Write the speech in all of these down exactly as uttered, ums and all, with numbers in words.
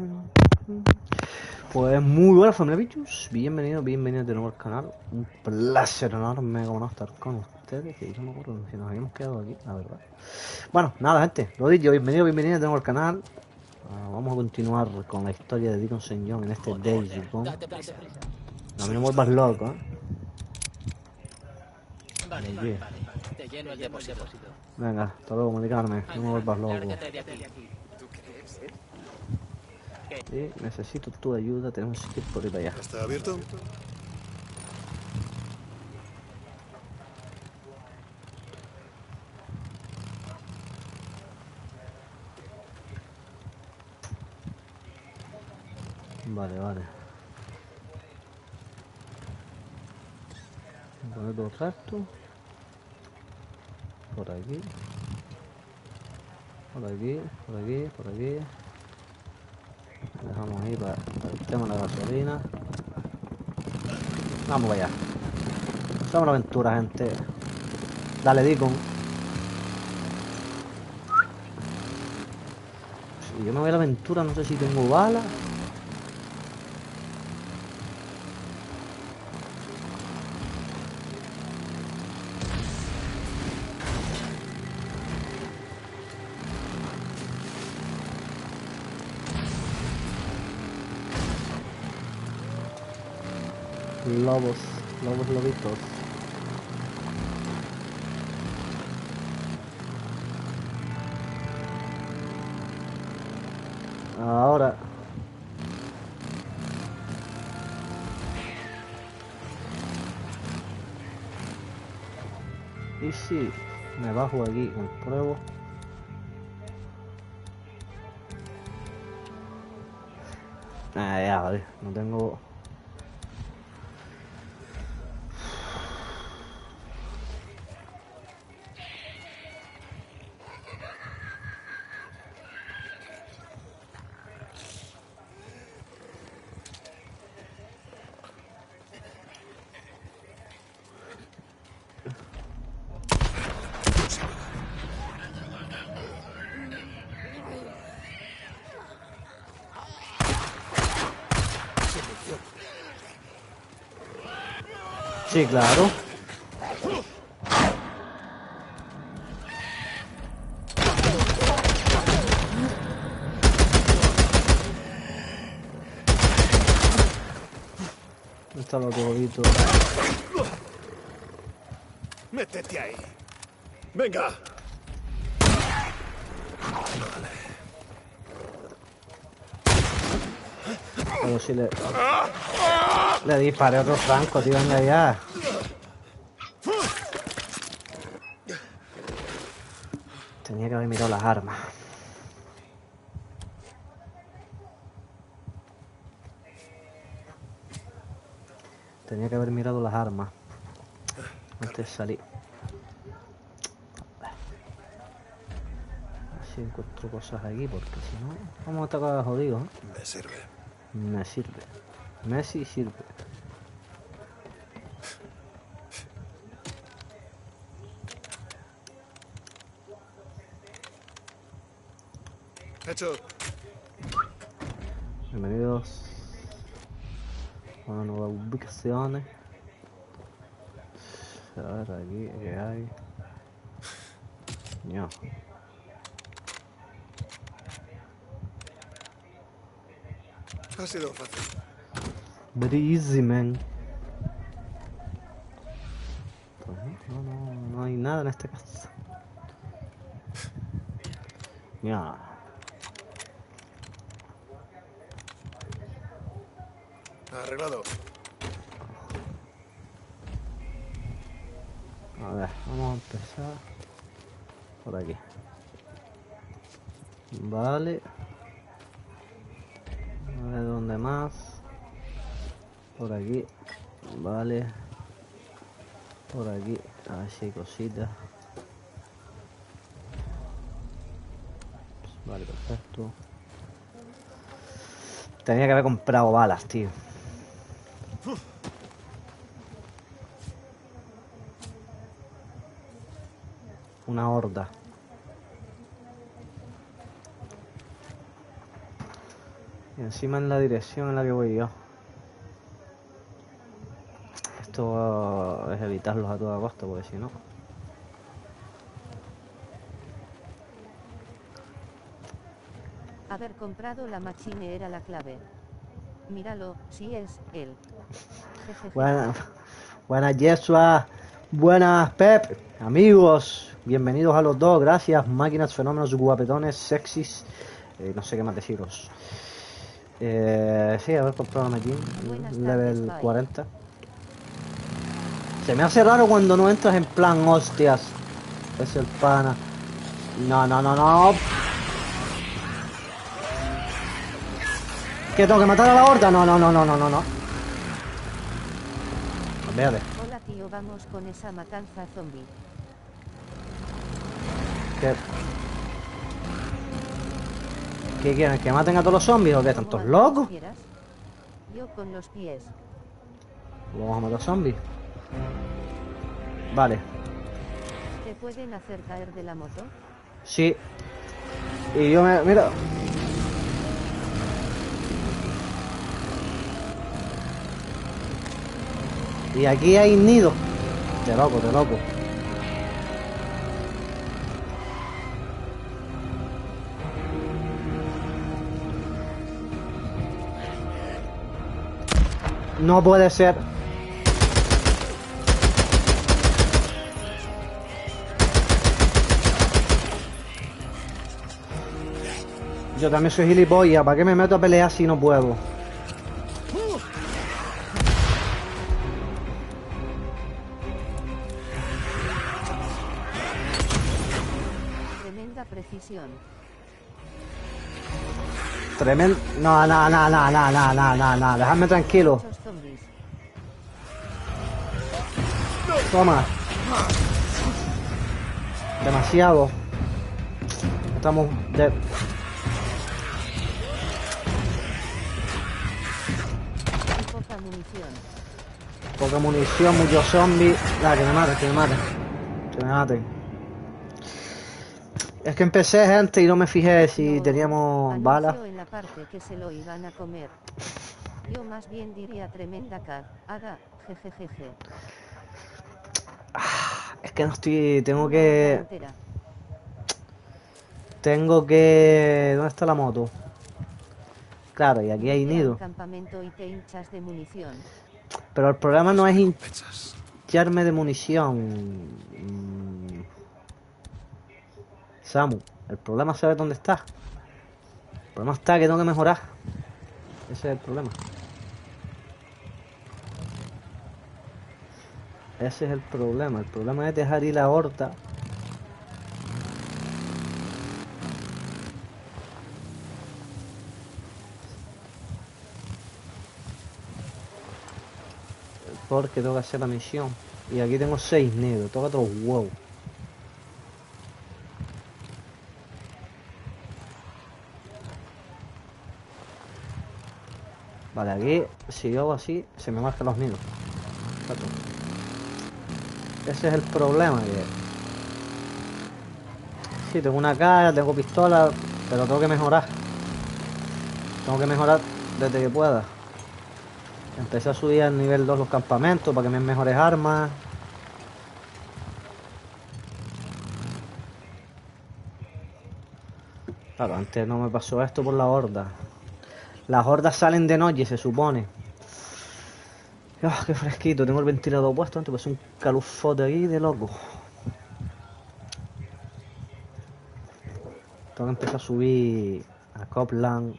Pues muy buenas familia bichos, bienvenidos, bienvenidos de nuevo al canal. Un placer enorme como no estar con ustedes. Y no me acuerdo si nos habíamos quedado aquí, la verdad. Bueno, nada gente, lo dicho, bienvenidos, bienvenidos de nuevo al canal. uh, Vamos a continuar con la historia de Deacon Saint John en este Days Gone. A mí no me vuelvas loco, ¿eh? Vale, Muy vale, bien. te lleno el depósito. Venga, hasta luego, comunicarme, no me vuelvas loco. Lárgate de aquí. Y necesito tu ayuda, tenemos que ir por ahí para allá. ¿Está abierto? Vale, vale. Voy a poner todo recto. Por aquí. Por aquí, por aquí, por aquí. Dejamos ahí para, para el tema de la gasolina. Vamos para allá. Somos una aventura, gente. Dale, Deacon. Si yo me voy a la aventura, no sé si tengo balas. Lobos, lobos, lobitos. Ahora. Y si me bajo aquí, compruebo. Ah, ya, vale, no tengo. Sí, claro. ¿Dónde está el otro lobito? ¡Métete ahí! ¡Venga! Pero si le... Le disparé otro franco, tío, venga ya. Tenía que haber mirado las armas. Tenía que haber mirado las armas antes de salir. Así encuentro cosas aquí, porque si no, vamos a estar jodidos, ¿eh? Me sirve. Me sirve. Messi sirve. Hecho. Bienvenidos a una nueva ubicación. A ver aquí qué hay. No. Ha sido fácil. Very easy, man. Pues no, no, no, no hay nada en esta casa. Ya. Arreglado. A ver, vamos a empezar por aquí. Vale. A ver dónde más. Por aquí. Vale. Por aquí. A ver si hay cositas. Vale, perfecto. Tenía que haber comprado balas, tío. Una horda. Y encima en la dirección en la que voy yo. Esto es evitarlos a toda costa, porque si no... Haber comprado la machine era la clave. Míralo, si es él. Jejeje. Buenas, buenas Yeshua, buenas Pep, amigos, bienvenidos a los dos, gracias, máquinas, fenómenos, guapetones, sexys, eh, no sé qué más deciros. Eh, sí, haber comprado la machine, Buenas level tardes, bye. cuarenta. Se me hace raro cuando no entras en plan hostias. Es el pana. No, no, no, no. ¿Qué tengo que matar a la horda? No, no, no, no, no, no, no. Olvídate. Hola tío, vamos con esa matanza zombie. ¿Qué? ¿Qué quieren? ¿Que maten a todos los zombies o qué? ¿Están todos locos? ¿Quieras? Yo con los pies. Vamos a matar zombies. Vale. ¿Te pueden hacer caer de la moto? Sí. Y yo me... Mira. Y aquí hay nido. De loco, de loco. No puede ser. Yo también soy gilipollas. ¿Para qué me meto a pelear si no puedo? Tremenda precisión. Tremendo. No, no, no, no, no, no, no, no, no. Dejadme tranquilo. Muchos zombies. Toma. Demasiado. Estamos de... Y poca munición. Poca munición, muchos zombies. Ah, que me maten, que me maten. Que me maten. Es que empecé, gente, y no me fijé si No, teníamos anunció balas. en la parte que se lo iban a comer. Yo más bien diría tremenda cagada, jejejeje. Es que no estoy... Tengo Una que... horda entera. Tengo que... ¿Dónde está la moto? Claro, y aquí hay Vete a un nido. campamento y te hinchas de munición. Pero el problema no es Recompensas. hincharme de munición. Mm. Samu, el problema sabe dónde está. El problema está que tengo que mejorar. Ese es el problema. Ese es el problema. El problema es dejar ir la horta. Porque tengo que hacer la misión. Y aquí tengo seis nidos. Toca otros huevos. Vale, aquí si yo hago así, se me marcan los nidos. Exacto. Ese es el problema. Que... Sí, tengo una cara, tengo pistola, pero tengo que mejorar. Tengo que mejorar desde que pueda. Empecé a subir al nivel dos los campamentos para que me den mejores armas. Claro, antes no me pasó esto por la horda. Las hordas salen de noche, se supone. ¡Ah, qué fresquito! Tengo el ventilador puesto antes, pues un calufote aquí de loco. Tengo que empezar a subir a Copland,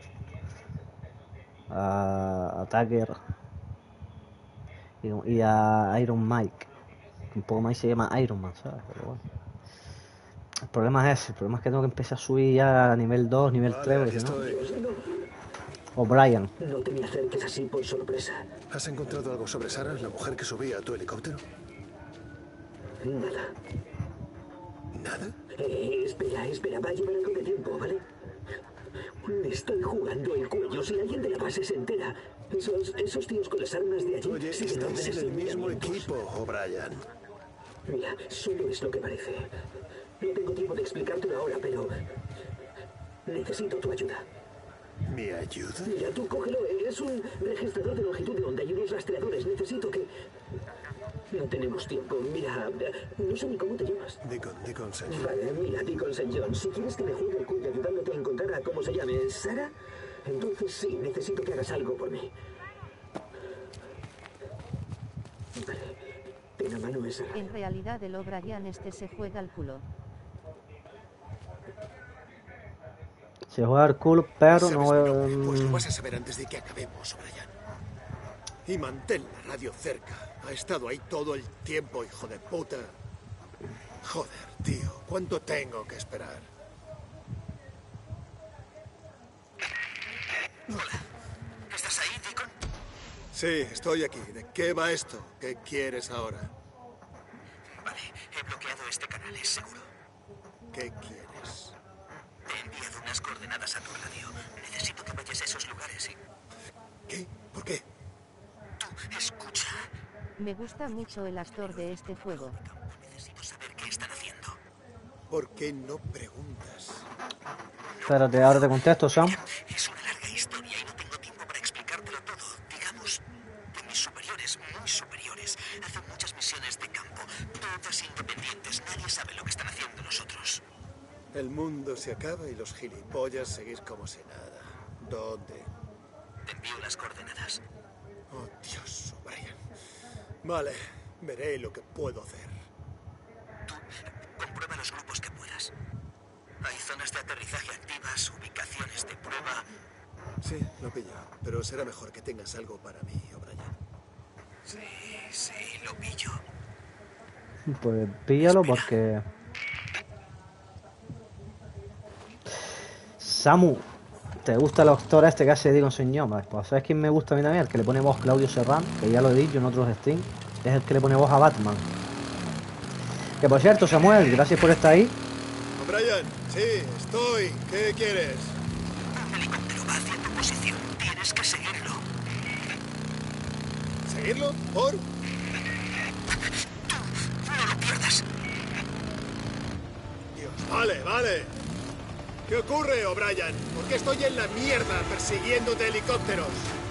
a, a Tucker y, y a Iron Mike. Un poco más se llama Iron Man, ¿sabes? Pero bueno. El problema es ese, el problema es que tengo que empezar a subir ya a nivel dos, nivel Vale, tres, aquí porque si no... estoy. O Brian. No te me acerques así por sorpresa. ¿Has encontrado algo sobre Sarah, la mujer que subía a tu helicóptero? Nada. ¿Nada? Eh, espera, espera, va a llevar algo de tiempo, ¿vale? Me estoy jugando el cuello. Si alguien de la base se entera, esos, esos tíos con las armas de allí... Oye, se estás vendrán en el mismo entrenamientos. equipo, O'Brien. Mira, solo es lo que parece. No tengo tiempo de explicártelo ahora, pero... necesito tu ayuda. ¿Mi ayuda? Mira, tú cógelo. Es un registrador de longitud de onda y unos rastreadores. Necesito que... No tenemos tiempo. Mira, no sé ni cómo te llamas. Deacon, Deacon Saint John. Vale, mira, Deacon Saint John. Si quieres que me juegue el cuyo ayudándote a encontrar a cómo se llame Sara, entonces sí, necesito que hagas algo por mí. Vale. Ten a mano esa. En realidad el O'Brien este se juega al culo. Se juega el culo, pero ¿Sabes no... mi nombre? eh, Pues lo vas a saber antes de que acabemos, O'Brien. Y mantén la radio cerca. Ha estado ahí todo el tiempo, hijo de puta. Joder, tío, ¿cuánto tengo que esperar? ¿Estás ahí, Deacon? Sí, estoy aquí. ¿De qué va esto? ¿Qué quieres ahora? Vale, he bloqueado este canal, es seguro. ¿Qué quieres? Te he enviado unas coordenadas a tu radio. Necesito que vayas a esos lugares y... ¿Qué? ¿Por qué? Tú, escucha. Me gusta mucho el actor de este juego. Necesito saber qué están haciendo. ¿Por qué no preguntas? Espérate, ahora te contesto, Sam. Es una larga historia y no tengo tiempo para explicártelo todo. Digamos que mis superiores, muy superiores, hacen muchas misiones de campo, todas independientes. Nadie sabe lo que están haciendo los otros. El mundo se acaba y los gilipollas seguís como si nada. ¿Dónde? Te envío las coordenadas. Oh, Dios, O'Brien. Vale, veré lo que puedo hacer. Tú, comprueba los grupos que puedas. Hay zonas de aterrizaje activas, ubicaciones de prueba. Sí, lo pillo. Pero será mejor que tengas algo para mí, O'Brien. Sí, sí, lo pillo. Pues píllalo porque... Samu, ¿te gusta el actor este que hace Deacon Saint John? Vale, pues ¿sabes quién me gusta a mí también? El que le pone voz Claudio Serrano, que ya lo he dicho en otros streams. Es el que le pone voz a Batman. Que por cierto, Samuel, gracias por estar ahí. O'Brien, sí, estoy. ¿Qué quieres? Un helicóptero va hacia tu posición. Tienes que seguirlo. ¿Seguirlo? ¿Por? No lo pierdas. Dios, vale, vale. ¿Qué ocurre, O'Brien? ¿Por qué estoy en la mierda persiguiéndote helicópteros?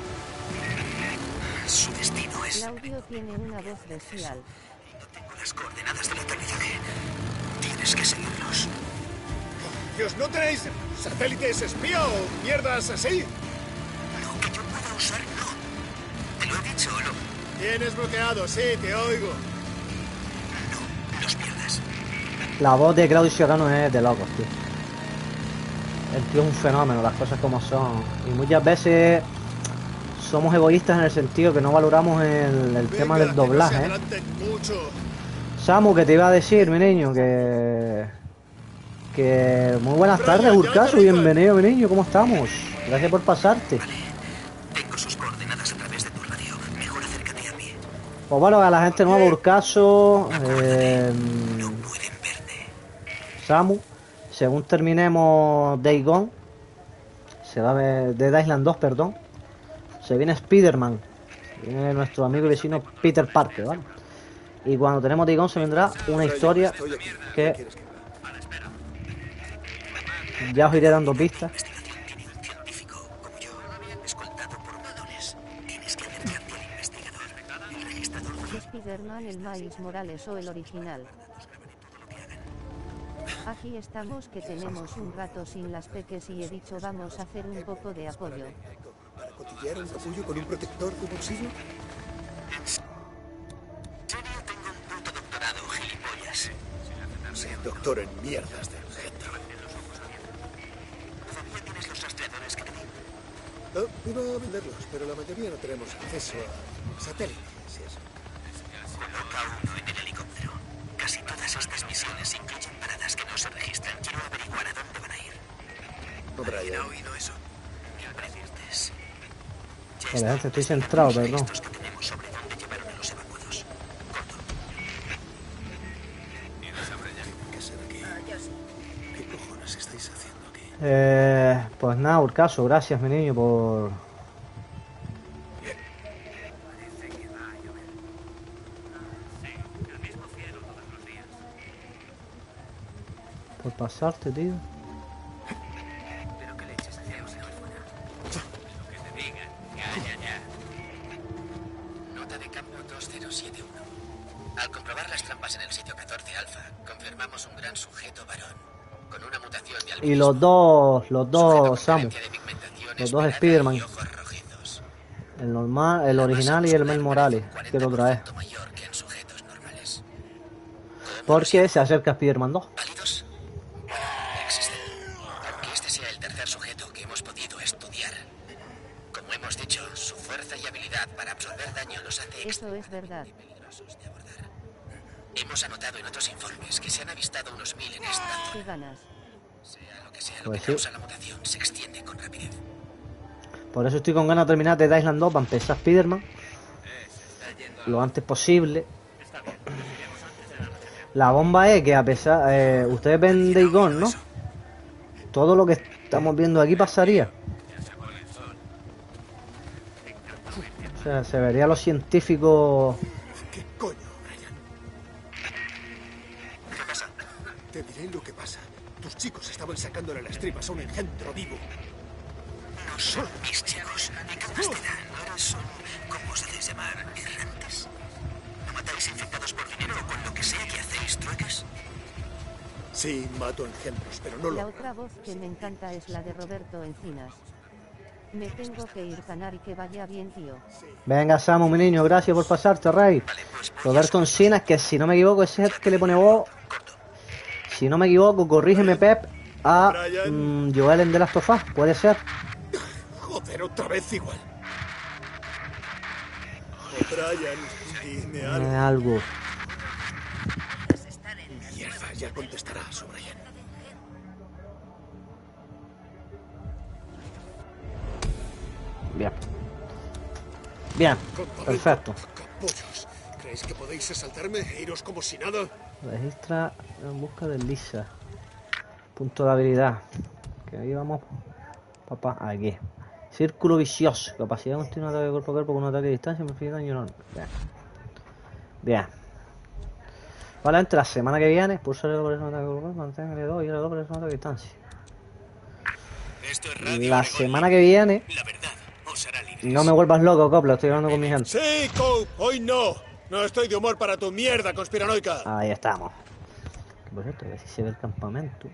Su destino es... Claudio tiene una voz bestial. No tengo las coordenadas del aterrizaje. Tienes que seguirlos. Dios, ¿no tenéis satélites espía o mierdas así? Lo que yo pueda usar, no. Te lo he dicho, lo... Tienes bloqueado, sí, te oigo. No los pierdas. La voz de Claudio Serrano es de locos, tío. El tío es un fenómeno, las cosas como son. Y muchas veces somos egoístas en el sentido que no valoramos el, el tema Venga, del doblaje, que ¿eh? no se adelanten mucho. Samu, que te iba a decir, mi niño, que... Que... Muy buenas tardes, Urcaso, bienvenido, mi niño, ¿cómo estamos? Gracias por pasarte. Tengo sus coordenadas a través de tu radio. Mejor acércate a mí. Pues bueno, a la gente nueva, Urcaso, eh, No pueden verte. Samu, según terminemos Days Gone, se va a ver, Dead Island dos, perdón, se viene Spider-Man, viene nuestro amigo y vecino Peter Parker, ¿vale? Y cuando tenemos Days Gone se vendrá una historia Estoy aquí. que ¿Quieres que haga? ya os iré dando pistas. Investigación tiene un científico como yo, escoltado por matones. Tienes que acercarte al investigador. El registrador de Spider-Man, el Miles Morales o el original. Aquí estamos que tenemos un rato sin las peques y he dicho vamos a hacer un poco de apoyo. ¿Para cotillear un capullo con un protector de bolsillo? serio tengo un puto doctorado, gilipollas. Sí, doctor en mierdas de gente. ¿Todavía tienes los rastreadores que te di? No, iba a venderlos, pero la mayoría no tenemos acceso a satélites y eso. Coloca uno en el helicóptero. Casi todas estas misiones incluyen paradas que no se registran. Quiero averiguar a dónde van a ir. O'Brien, ¿Ha oído eso? Advertirtes. Ya Vale, gente, estoy están centrado, los perdón. registros que tenemos sobre dónde llevaron a los evacuados. Corto. ¿qué hacer aquí? ¿Qué cojones estáis haciendo aquí? Eh, pues nada, Urcaso, gracias, mi niño, por... Por pasarte, tío. Pero qué leches hacemos aquí fuera. siete uno. Al comprobar las trampas en el sitio catorce Alfa, confirmamos un gran sujeto varón, con una mutación de albinismo. Y los dos, los dos Samu, de pigmentación los dos esperada Spiderman. y ojos rojizos. El normal, el original y el Miles Morales. Quiero traer. Mayor que en sujetos normales. Porque se acerca Spiderman dos. ¿Válidos? Existen. Aunque este sea el tercer sujeto que hemos podido estudiar. Como hemos dicho, su fuerza y habilidad para absorber daño los hace Eso es verdad. peligrosos de abordar. Hemos anotado en otros informes que se han avistado unos mil en esta zona. ¿Qué ganas? Sea lo que sea lo Pues que sí. causa la mutación, se extiende con rapidez. Por eso estoy con ganas de terminar Dead Island dos para empezar Spiderman lo antes posible. La bomba es que a pesar... Eh, ustedes ven Days Gone, ¿no? Todo lo que estamos viendo aquí pasaría. O sea, se vería los científicos... ¿Qué coño, Brian? ¿Qué pasa? Te diré lo que pasa. Tus chicos estaban sacándole las tripas a un engendro vivo. No son mis chicos. ¿Y qué más te dan? Ahora son, ¿cómo os hacéis llamar? ¿Errantes? ¿No matáis infectados por dinero o con lo que sea que hacéis trueques? Sí, mato engendros, pero no La lo... otra voz que me encanta es la de Roberto Encinas. Me tengo que ir, Canar, y que vaya bien, tío. Venga, Samu, mi niño, gracias por pasarte, Rey. Roberto Encinas, que si no me equivoco, ese es el que le pone voz... Si no me equivoco, corrígeme, Pep, a mm, Joel en The Last of Us, puede ser. Joder, otra vez igual. Oh, Brian, dime Eh, algo. algo. Mierda, ya contestarás, Brian. Bien. Bien, Campamento perfecto. Capollos. ¿Creéis que podéis asaltarme e iros como si nada? Registra en busca de Lisa. Punto de habilidad. Que ahí vamos. Papá, aquí. Círculo vicioso. Capacidad continua de ataque cuerpo a cuerpo con un ataque de distancia. Me pide daño enorme. Bien. Bien. Vale, entre la semana que viene, pulsar el por un ataque cuerpo a cuerpo, mantenga el dos y el dos por un ataque de distancia. Esto es Radio La Oregón. semana que viene. La verdad os hará libres. No me vuelvas loco, Copla. Estoy hablando con mi gente. Sí, Cope, hoy no. No estoy de humor para tu mierda conspiranoica. Ahí estamos. Por cierto, a ver si se ve el campamento.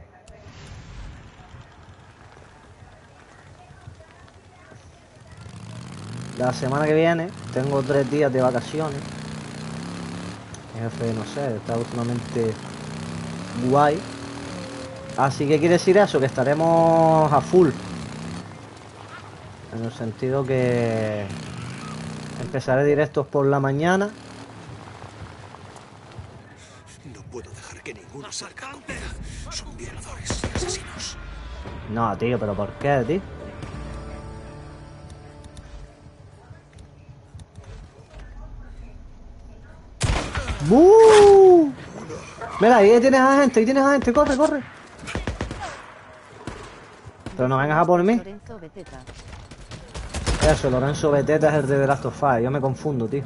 La semana que viene tengo tres días de vacaciones. Mi jefe, no sé, está últimamente guay. Así que quiere decir eso, que estaremos a full. En el sentido que empezaré directos por la mañana. No puedo dejar que ninguno salga con vida. Son violadores y asesinos. No, tío, pero ¿por qué, tío? ¡Buu! Mira, ahí tienes a gente, ahí tienes a gente, corre, corre. Pero no vengas a por mí. Lorenzo Beteta. Eso, Lorenzo Beteta es el de The Last of Us, yo me confundo, tío.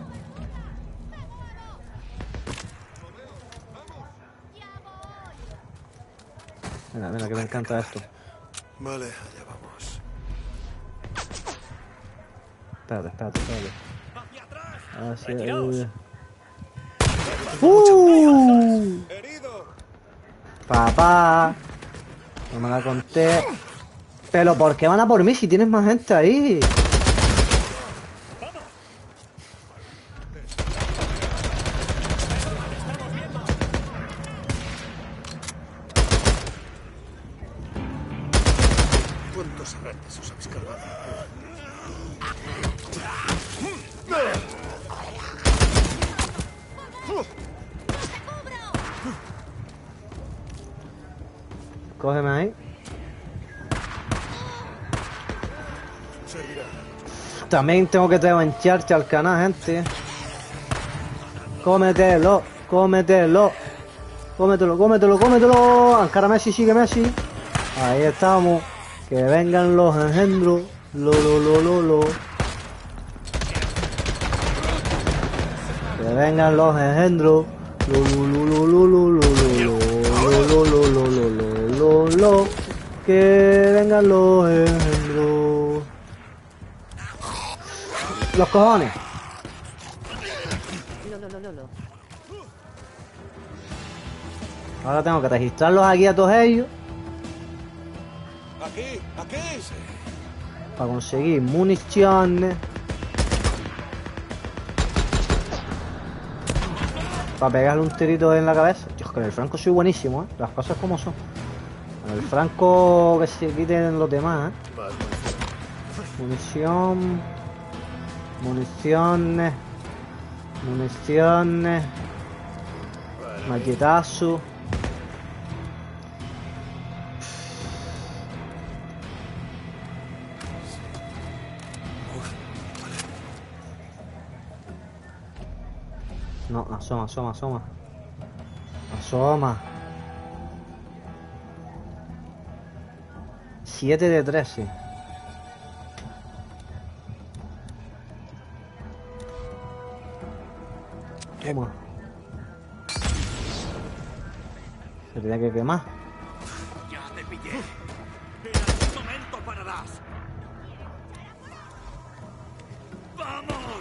Mira, mira, que me encanta esto. Vale, allá vamos. Espérate, espérate, espérate. Así es. ¡Uh! Herido. Papá. No me la conté. Pero ¿por qué van a por mí si tienes más gente ahí? ¿Cuántos errantes os habéis cargado? Cógeme ahí. Servirá. También tengo que tebancharse al canal, gente. Cómetelo, cómetelo. Cómetelo, cómetelo, cómetelo. Ankara Messi, sigue Messi. Ahí estamos. Que vengan los engendros. Lo, lo, lo, lo, lo. Que vengan los engendros. Lo, lo, lo, lo, lo, lo, lo, lo, lo, lo, lo, lo, lo, lo, lo, lo. Que vengan los engendros. Los cojones. Lolololo. Ahora tengo que registrarlos aquí a todos ellos. Aquí, aquí. Para conseguir municiones. Para pegarle un tirito en la cabeza. Dios, con el Franco soy buenísimo, ¿eh? Las cosas como son. Con el Franco que se quiten los demás, ¿eh? Munición. Municiones. Municiones. Machetazo. No, asoma, asoma, asoma. Asoma. siete de trece. Toma. Se tenía que quemar. Ya te pillé. En algún momento pararás. ¡Vamos!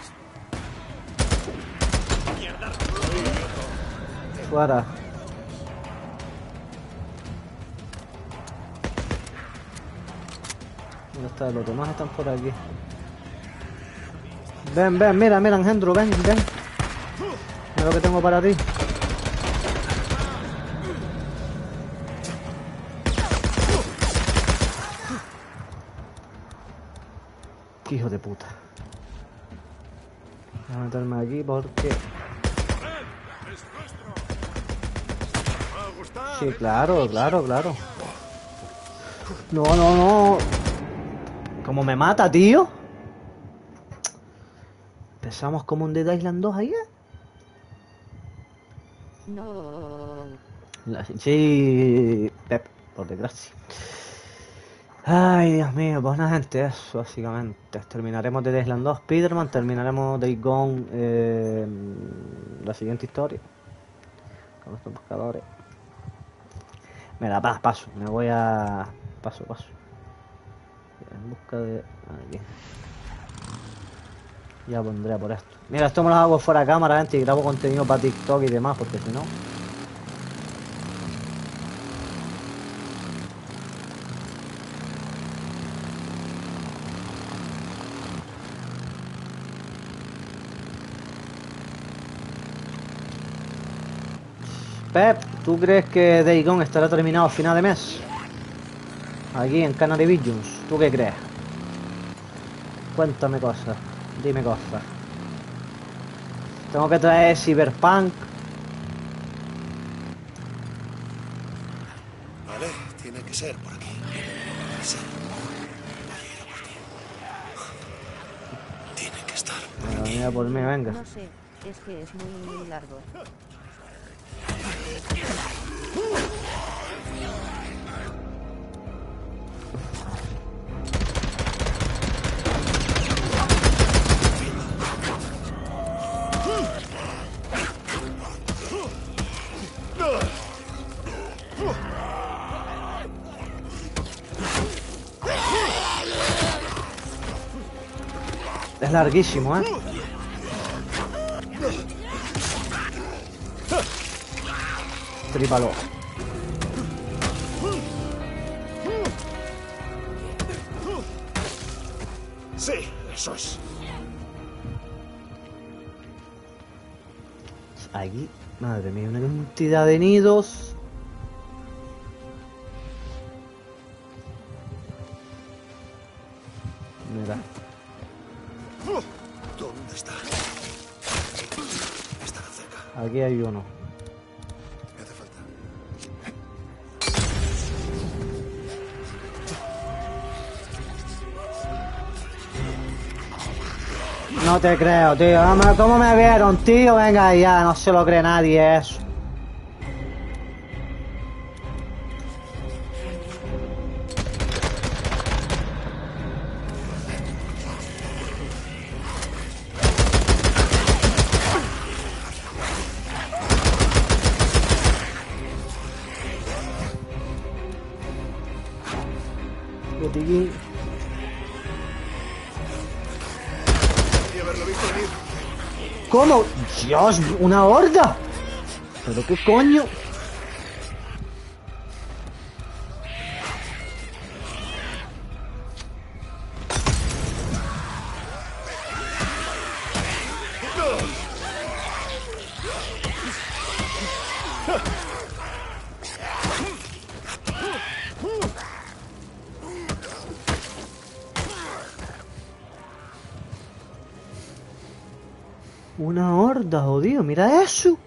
¡Mierda! Fuera. ¿Dónde está? Los demás están por aquí. Ven, ven, mira, mira, Engendro, ven, ven. Mira lo que tengo para ti. Qué hijo de puta. Voy a meterme aquí porque... Sí, claro, claro, claro. No, no, no. ¿Cómo me mata, tío? Empezamos como un Dead Island dos ahí, ¿eh? No. La- Sí, Pep, por desgracia. Ay, Dios mío, pues nada, gente, eso básicamente. Terminaremos de Dead Island dos, Spiderman, terminaremos Days Gone, eh, la siguiente historia. Con estos buscadores. Mira, pa- paso, me voy a... Paso, paso. En busca de... Aquí. Ya pondré por esto. Mira, esto me lo hago fuera de cámara, gente, y grabo contenido para TikTok y demás, porque si no... Pep, ¿tú crees que Days Gone estará terminado a final de mes? Aquí en Canary Visions, ¿tú qué crees? Cuéntame cosas, dime cosas. Tengo que traer Cyberpunk. Vale, tiene que ser por aquí. Sí. Tiene que estar por Venga, aquí. mira por mí, venga. No sé, es que es muy, muy largo. Es larguísimo, ¿eh? Trípalo. Sí, eso es. Aquí, madre mía, una cantidad de nidos. Mira. ¿Dónde está? Estará cerca. Aquí hay uno. Me hace falta. No te creo, tío. Vamos, ¿cómo me vieron, tío? Venga ya, no se lo cree nadie eso. Botiquín. Podría haberlo visto venir. ¿Cómo? Dios, una horda. ¿Pero qué coño? Una horda, jodido, mira eso.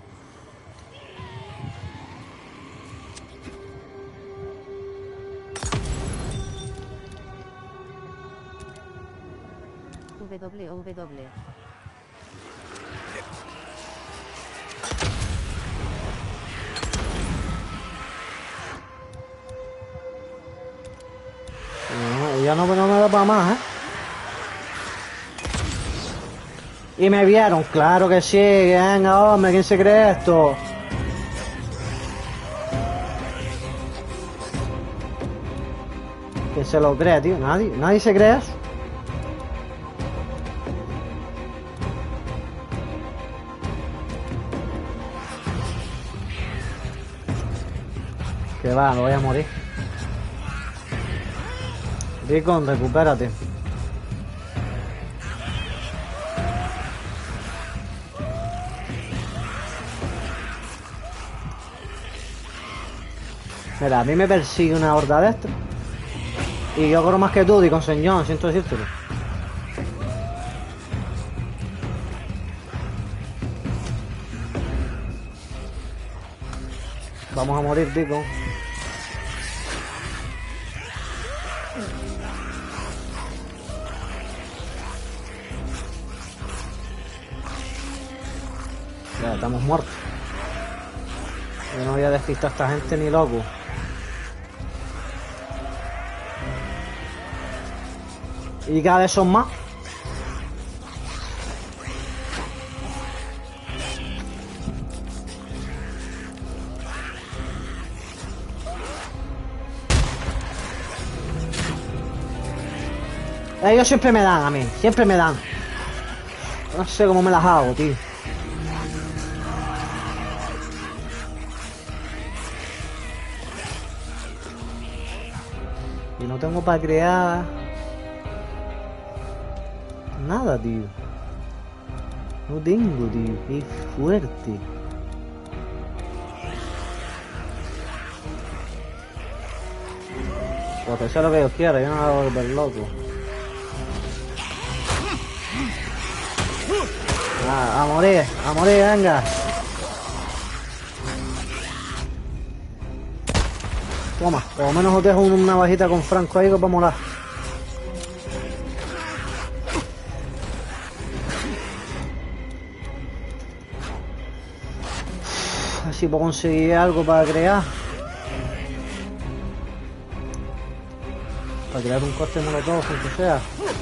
www. No, ya no, no me da para más, ¿eh? Y me vieron, claro que sí, venga, hombre, ¿quién se cree esto? ¿Quién se lo cree, tío? Nadie, nadie se cree eso. Que va, me voy a morir. Deacon, recupérate. Mira, a mí me persigue una horda de esto. Y yo corro más que tú, Deacon Señor, siento decírtelo. Vamos a morir, Deacon. Ya, estamos muertos. Yo no voy a despistar a esta gente ni loco. Y cada vez son más. Ellos siempre me dan a mí, siempre me dan. No sé cómo me las hago, tío. Y no tengo para crear nada, tío. No tengo, tío. Qué fuerte. Porque sé lo que yo quiero, yo no me voy a volver loco. Ah, a morir, a morir, venga. Toma, por lo menos os dejo una bajita con Franco ahí que va a molar. Así puedo conseguir algo para crear. Para crear un coste molotov, aunque sea.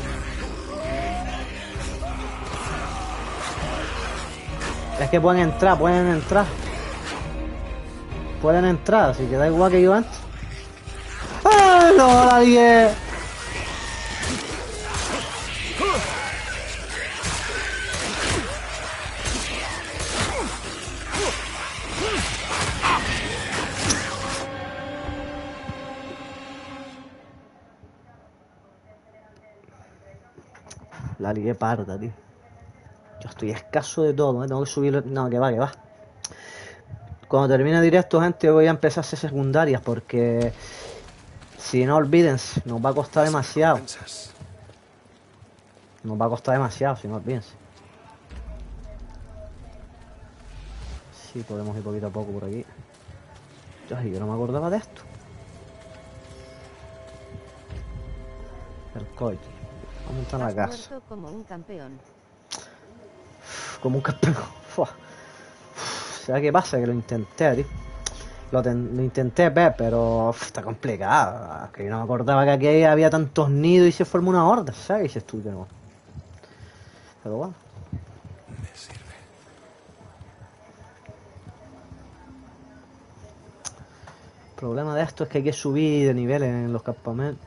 Es que pueden entrar, pueden entrar. Pueden entrar, así que da igual que yo antes. ¡Ah, no, la lié! La lié parda, tío. Yo estoy escaso de todo, ¿eh? Tengo que subir... No, que va, que va. Cuando termine directo, gente, voy a empezar a hacer secundarias porque... Si no, olvídense, nos va a costar demasiado. Nos va a costar demasiado, si no, olvídense. Sí, podemos ir poquito a poco por aquí. Ay, yo no me acordaba de esto. El coche. Vamos a entrar a la casa. Muerto como un campeón. Como un campeón. ¿Sabes qué pasa? Que lo intenté, tío. Lo, ten, lo intenté ver, pero uf, está complicado. Que yo no me acordaba que aquí había tantos nidos y se formó una horda, ¿sabes? Y dices tú que no. Pero bueno. Me sirve. El problema de esto es que hay que subir de niveles en los campamentos.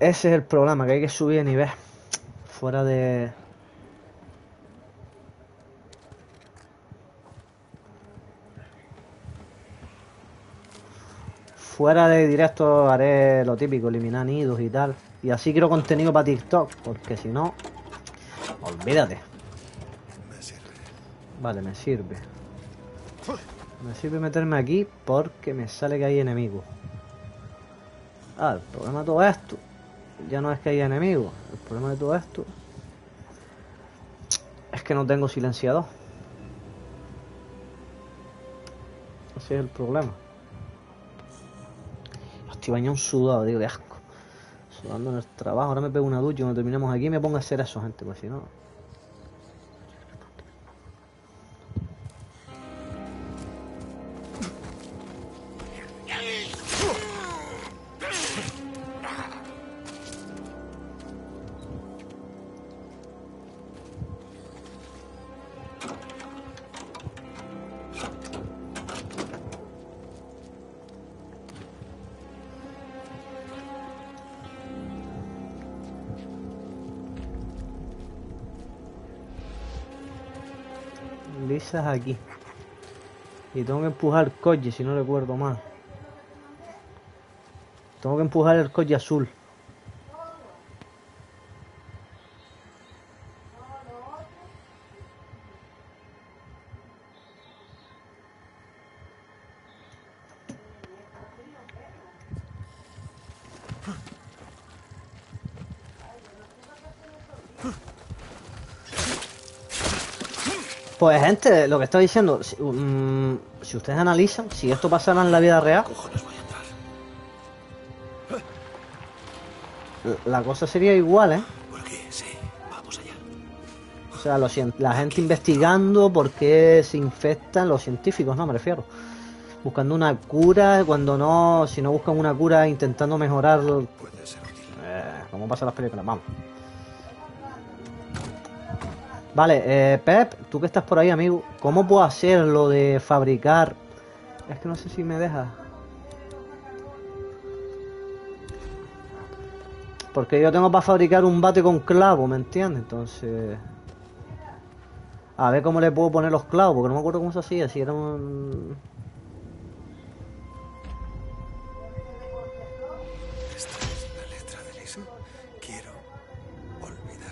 Ese es el problema, que hay que subir de nivel. Fuera de... Fuera de directo haré lo típico, eliminar nidos y tal. Y así quiero contenido para TikTok, porque si no... Olvídate. Me sirve. Vale, me sirve. Me sirve meterme aquí porque me sale que hay enemigos. Ah, el problema de todo esto ya no es que haya enemigos. El problema de todo esto es que no tengo silenciador. Ese es el problema. Estoy bañado sudado, digo, de asco. Sudando en el trabajo. Ahora me pego una ducha y cuando terminemos aquí me pongo a hacer eso, gente, pues si no... Lisas aquí. Y tengo que empujar el coche, si no recuerdo mal. Tengo que empujar el coche azul. Pues gente, lo que estoy diciendo, si, um, si ustedes analizan, si esto pasara en la vida real, Cojones voy a entrar. la cosa sería igual, ¿eh? ¿Por qué? Sí, vamos allá. O sea, los cien- la gente investigando por qué se infectan, los científicos, no, me refiero. Buscando una cura, cuando no, si no buscan una cura, intentando mejorar, Puede ser útil. eh, como pasa en las películas, vamos. Vale, eh, Pep, tú que estás por ahí, amigo, ¿cómo puedo hacer lo de fabricar? Es que no sé si me deja. Porque yo tengo para fabricar un bate con clavo, ¿me entiendes? Entonces... A ver cómo le puedo poner los clavos, porque no me acuerdo cómo se hacía, si era un... Esta es la letra de Lisa. Quiero olvidar.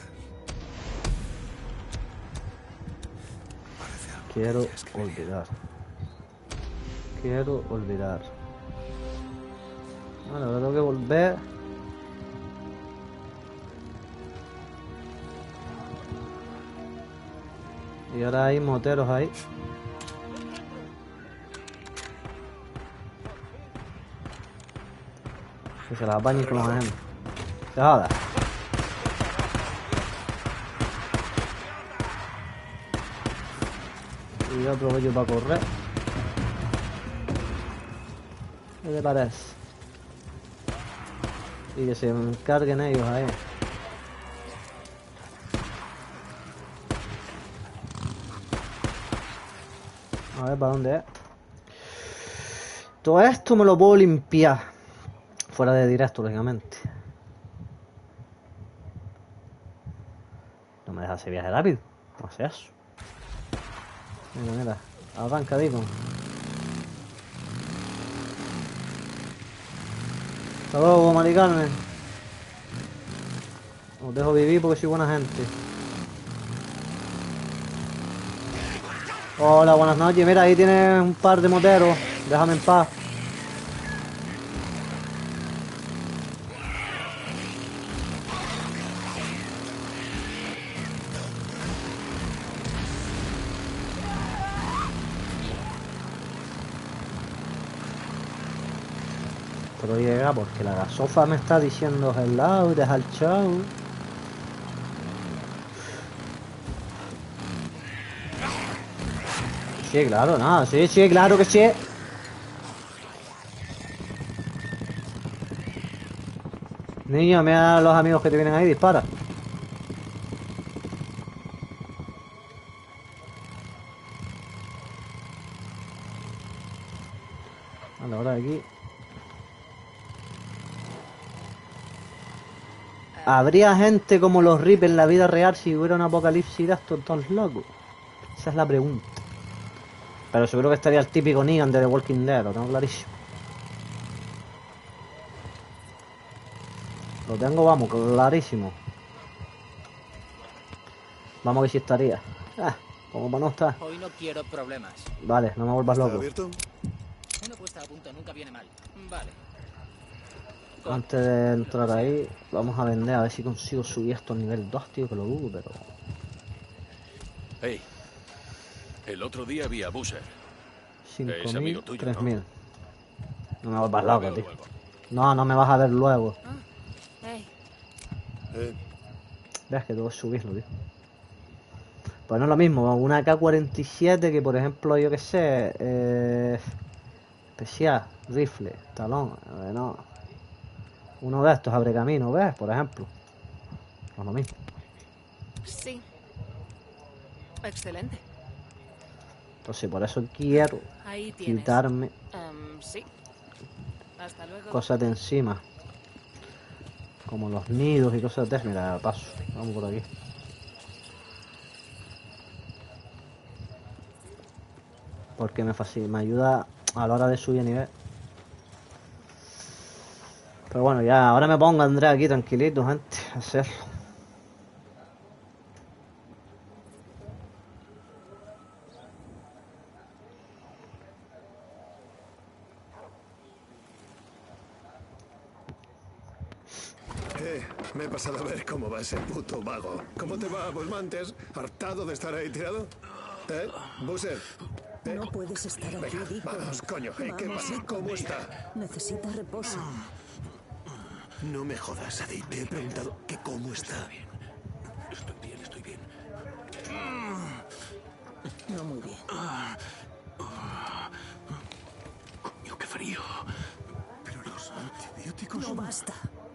Parece algo que Quiero ella escribiría. olvidar. Quiero olvidar. Vale, ahora tengo que volver. Y ahora hay moteros ahí. Que se las bañen con los ejemplos. Se joda. Y yo aprovecho para correr. ¿Qué te parece? Y que se encarguen ellos ahí. A ver para dónde es. Todo esto me lo puedo limpiar. Fuera de directo, lógicamente. No me deja hacer viaje rápido. No sé eso. Mira, mira. Arranca, digo. Hasta luego, Mari Carmen. Os dejo vivir porque soy buena gente. Hola, buenas noches. Mira, ahí tienes un par de moteros. Déjame en paz. Pero llega porque la gasofa me está diciendo hello, deja el show. Sí, claro, no, sí, sí, claro que sí. Niño, mira a los amigos que te vienen ahí, dispara. Vale, ahora aquí. ¿Habría gente como los Rip en la vida real si hubiera un apocalipsis de estos todos locos? Esa es la pregunta. Pero seguro que estaría el típico Negan de The Walking Dead, lo tengo clarísimo. Lo tengo, vamos, clarísimo. Vamos a ver si estaría. Ah, como para no estar. Hoy no quiero problemas. Vale, no me vuelvas ¿Está loco. abierto? Una puesta a punto nunca viene mal. Vale. Antes de entrar ahí, vamos a vender a ver si consigo subir esto a nivel dos, tío, que lo dudo, pero... Hey, el otro día vi a Busser. cinco Es mil, amigo tuyo, tres ¿no? mil. No me vuelvas Lo loco, veo tío. luego. No, no me vas a ver luego. Hey, Eh, Ves que tengo que subirlo, tío. Pues no es lo mismo, una K cuarenta y siete que, por ejemplo, yo que sé, eh, especial, rifle, talón, eh, no. Uno de estos abre camino, ¿ves? Por ejemplo. No es lo mismo. sí. Excelente. Entonces, por eso quiero Ahí tienes. quitarme Em, sí. Hasta luego. cosas de encima. Como los nidos y cosas de... Mira, paso. Vamos por aquí. Porque me facilita, me ayuda a la hora de subir a nivel. Pero bueno, ya, ahora me pongo a Andrés aquí tranquilito, gente, a hacerlo. eh, me he pasado a ver cómo va ese puto vago. ¿Cómo te va, Busmantes? ¿Hartado de estar ahí tirado? ¿Eh? ¿Busser? ¿Eh? No puedes estar aquí, Venga, Dico. vamos, coño. Hey, ¿qué Vamos, pasa? Dico. ¿Cómo está? Necesita reposo. No me jodas, Adi. Te he preguntado que cómo está. Estoy bien, estoy bien. No muy bien. Coño, qué frío. Pero los antibióticos... No basta.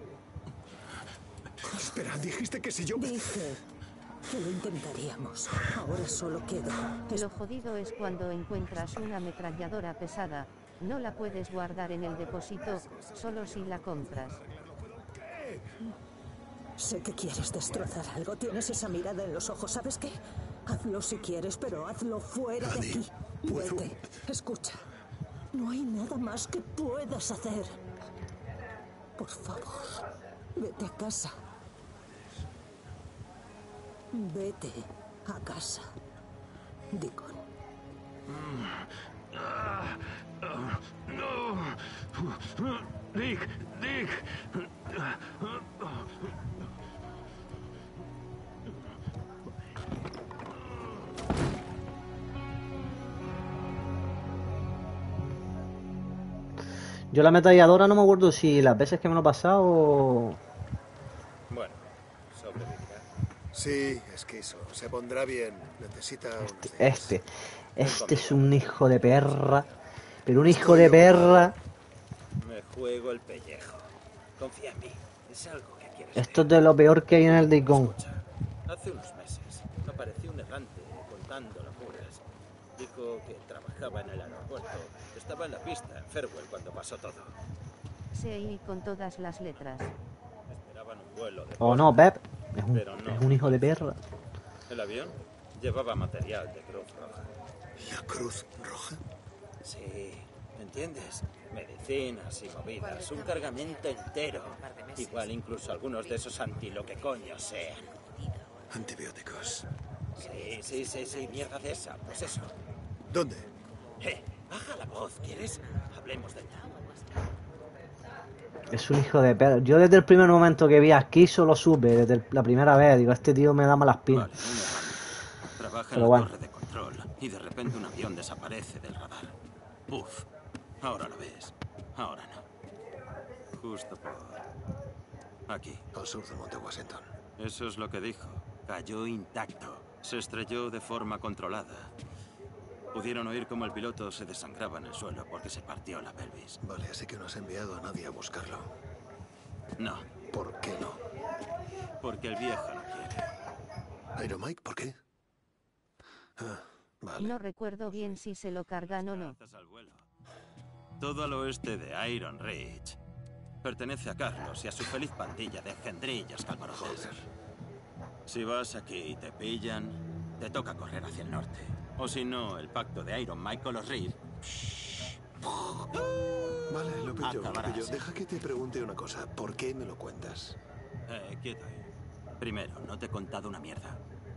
Espera, dijiste que si yo... Dije que lo intentaríamos. Ahora solo quedo. Lo jodido es cuando encuentras una ametralladora pesada, no la puedes guardar en el depósito, solo si la compras. Sé que quieres destrozar algo. Tienes esa mirada en los ojos. ¿Sabes qué? Hazlo si quieres, pero hazlo fuera de Adi, aquí. puedo- Vete. Escucha. No hay nada más que puedas hacer. Por favor, vete a casa. Vete a casa, Deacon. Dick, Dick. Yo la ametralladora no me acuerdo si las veces que me lo he pasado... Bueno, sobrevivirá. Sí, esquizo. Se pondrá bien. Necesita unos días. Este, este es un hijo de perra. Pero un hijo de perra. Me juego el pellejo. Confía en mí. Es algo que quieres. Esto es de lo peor que hay en el Deacon. Escucha, hace unos meses apareció un errante contando locuras. Dijo que trabajaba en el aeropuerto. Estaba en la pista, en Farewell, cuando pasó todo. C I con todas las letras. Esperaban un vuelo de... O no, Pep. Es un, Pero no. es un hijo de perra. El avión llevaba material de Cruz Roja. ¿La Cruz Roja? Sí, ¿entiendes? Medicinas y movidas, un cargamento entero. Igual incluso algunos de esos anti lo que coño sean. Antibióticos. Sí, sí, sí, sí, mierda de esa, pues eso. ¿Dónde? Eh, baja la voz, ¿quieres? Hablemos de nada. Es un hijo de perra. Yo desde el primer momento que vi a Esquizo lo supe. Desde el- la primera vez. Digo, este tío me da malas pinas. Vale, un errante. Trabaja Pero en la bueno. torre de control y de repente un avión desaparece del radar. Uf, ahora lo ves. Ahora no. Justo por... aquí. Al sur del Monte Washington. Eso es lo que dijo. Cayó intacto. Se estrelló de forma controlada. Pudieron oír cómo el piloto se desangraba en el suelo porque se partió la pelvis. Vale, así que no has enviado a nadie a buscarlo. No, ¿Por qué no? porque el viejo no quiere. ¿Iron Mike? ¿Por qué? Ah, vale. No recuerdo bien si se lo cargan o no. Lanzas al vuelo. Todo al oeste de Iron Ridge. Pertenece a Carlos y a su feliz pandilla de gendrillas calvorosos. Si vas aquí y te pillan, te toca correr hacia el norte. O si no, el pacto de Iron Mike con los Reed. Vale, lo pillo, lo Acabarás. pillo. Deja que te pregunte una cosa. ¿Por qué me lo cuentas? Eh, quieto ahí. Primero, no te he contado una mierda.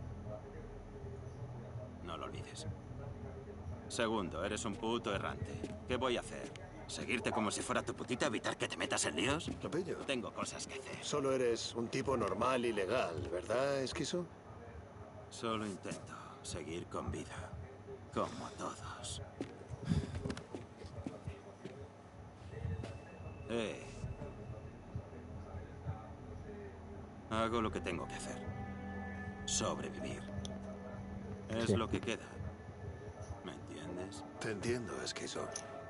No lo olvides. Segundo, eres un puto errante. ¿Qué voy a hacer? ¿Seguirte como si fuera tu putita, evitar que te metas en líos? Lo pillo. Tengo cosas que hacer. Solo eres un tipo normal y legal, ¿verdad, Esquizo? Solo intento seguir con vida. Como todos. Eh. Hago lo que tengo que hacer. Sobrevivir. Es Sí. lo que queda. ¿Me entiendes? Te entiendo, Esquizo.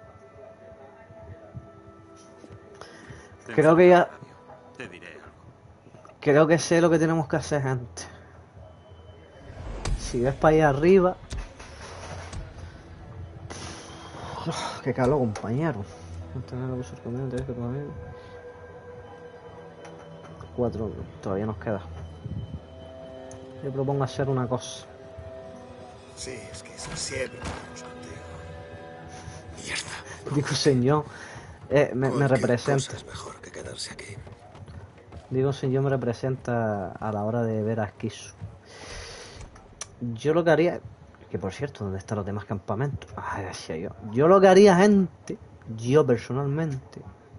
Creo que ya... Te diré algo. Creo que sé lo que tenemos que hacer, gente. Si ves para allá arriba... Uf, qué calor, compañero. Cuatro, todavía nos queda. Yo propongo hacer una cosa. Sí, Esquizo, siempre estamos contigo. Mierda. Digo, señor, eh, me, me Cualquier representa. cosa es mejor que quedarse aquí. Digo, señor, me representa a la hora de ver a Esquizo. Yo lo que haría, que por cierto, ¿dónde están los demás campamentos? Ay, decía yo. Yo lo que haría, gente, yo personalmente,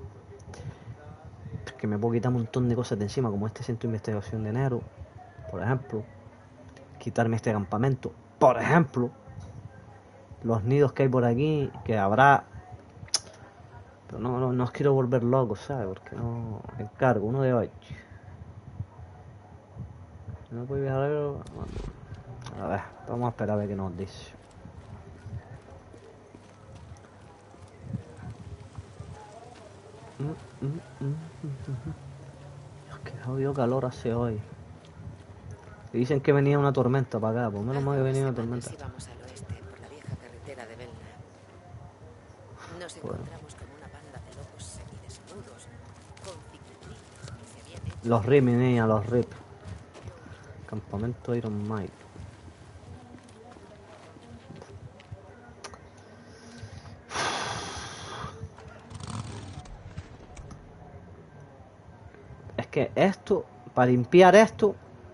que me puedo quitar un montón de cosas de encima, como este centro de investigación de enero, por ejemplo, quitarme este campamento, por ejemplo, los nidos que hay por aquí, que habrá, pero no, no, no os quiero volver locos, ¿sabes? Porque no, encargo, uno de ocho. No puedo viajar, a ver, vamos a esperar a ver qué nos dice. Mm, mm, mm, mm, mm. Dios, qué jodido calor hace hoy. Y dicen que venía una tormenta para acá, pues menos mal que venía una tormenta. Íbamos al oeste por la vieja carretera de Belna. Nos Bueno. encontramos con una banda de locos semidesnudos, con cicatrices que se habían hecho. Los R I P, mi niña, los R I P. Campamento Iron Mike. Es que esto, para limpiar esto,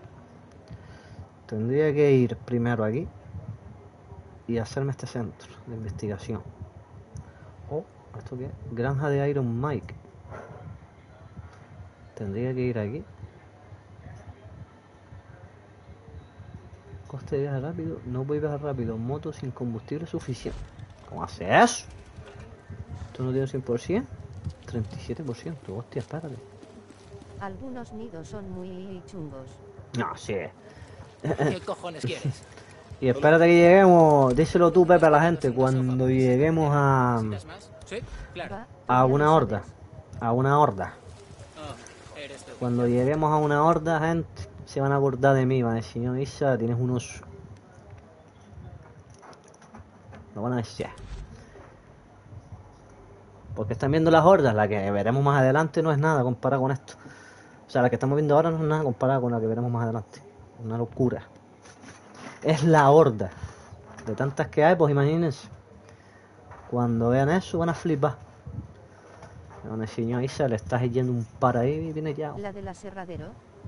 tendría que ir primero aquí y hacerme este centro de investigación. Oh, ¿esto qué es? Granja de Iron Mike. Tendría que ir aquí. Coste de viaje rápido. No voy a viajar rápido. Moto sin combustible suficiente. ¿Cómo hace eso? Esto no tiene cien por ciento. treinta y siete por ciento. Hostia, espérate. Algunos nidos son muy chungos. No, sí. ¿Qué cojones quieres? Y espérate que lleguemos. Díselo tú, Pepe, a la gente. Cuando lleguemos a. ¿Necesitas más? Sí, claro. Va, A ya una lo horda. sabes. A una horda. Oh, eres tú. Cuando lleguemos a una horda, gente, se van a acordar de mí. Van a decir, señor Isa, tienes unos. Lo van a decir. Porque están viendo las hordas, la que veremos más adelante no es nada comparado con esto. O sea, la que estamos viendo ahora no es nada comparada con la que veremos más adelante. Una locura. Es la horda. De tantas que hay, pues imagínense. Cuando vean eso van a flipar. Van a decir, señor Isa, le estás yendo un par ahí y viene ya. La del aserradero.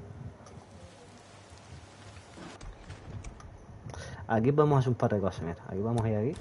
Aquí podemos hacer un par de cosas, mira. Aquí vamos a ir aquí.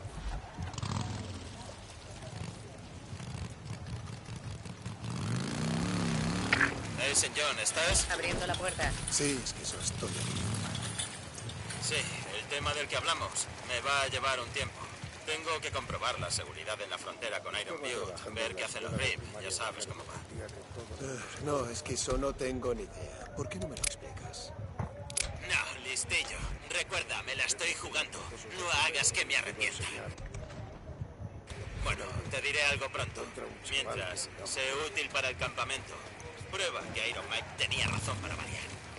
Hey, Saint John, ¿estás? Abriendo la puerta. Sí, Esquizo, estoy aquí. Sí, el tema del que hablamos me va a llevar un tiempo. Tengo que comprobar la seguridad en la frontera con Iron Butte, ver qué hacen los R I P, ya sabes cómo va. Eh, No, Esquizo, no tengo ni idea. ¿Por qué no me lo explicas? No, listillo. Recuerda, me la estoy jugando. No hagas que me arrepienta. Bueno, te diré algo pronto. Mientras, sé útil para el campamento. Prueba que Iron Mike tenía razón para variar.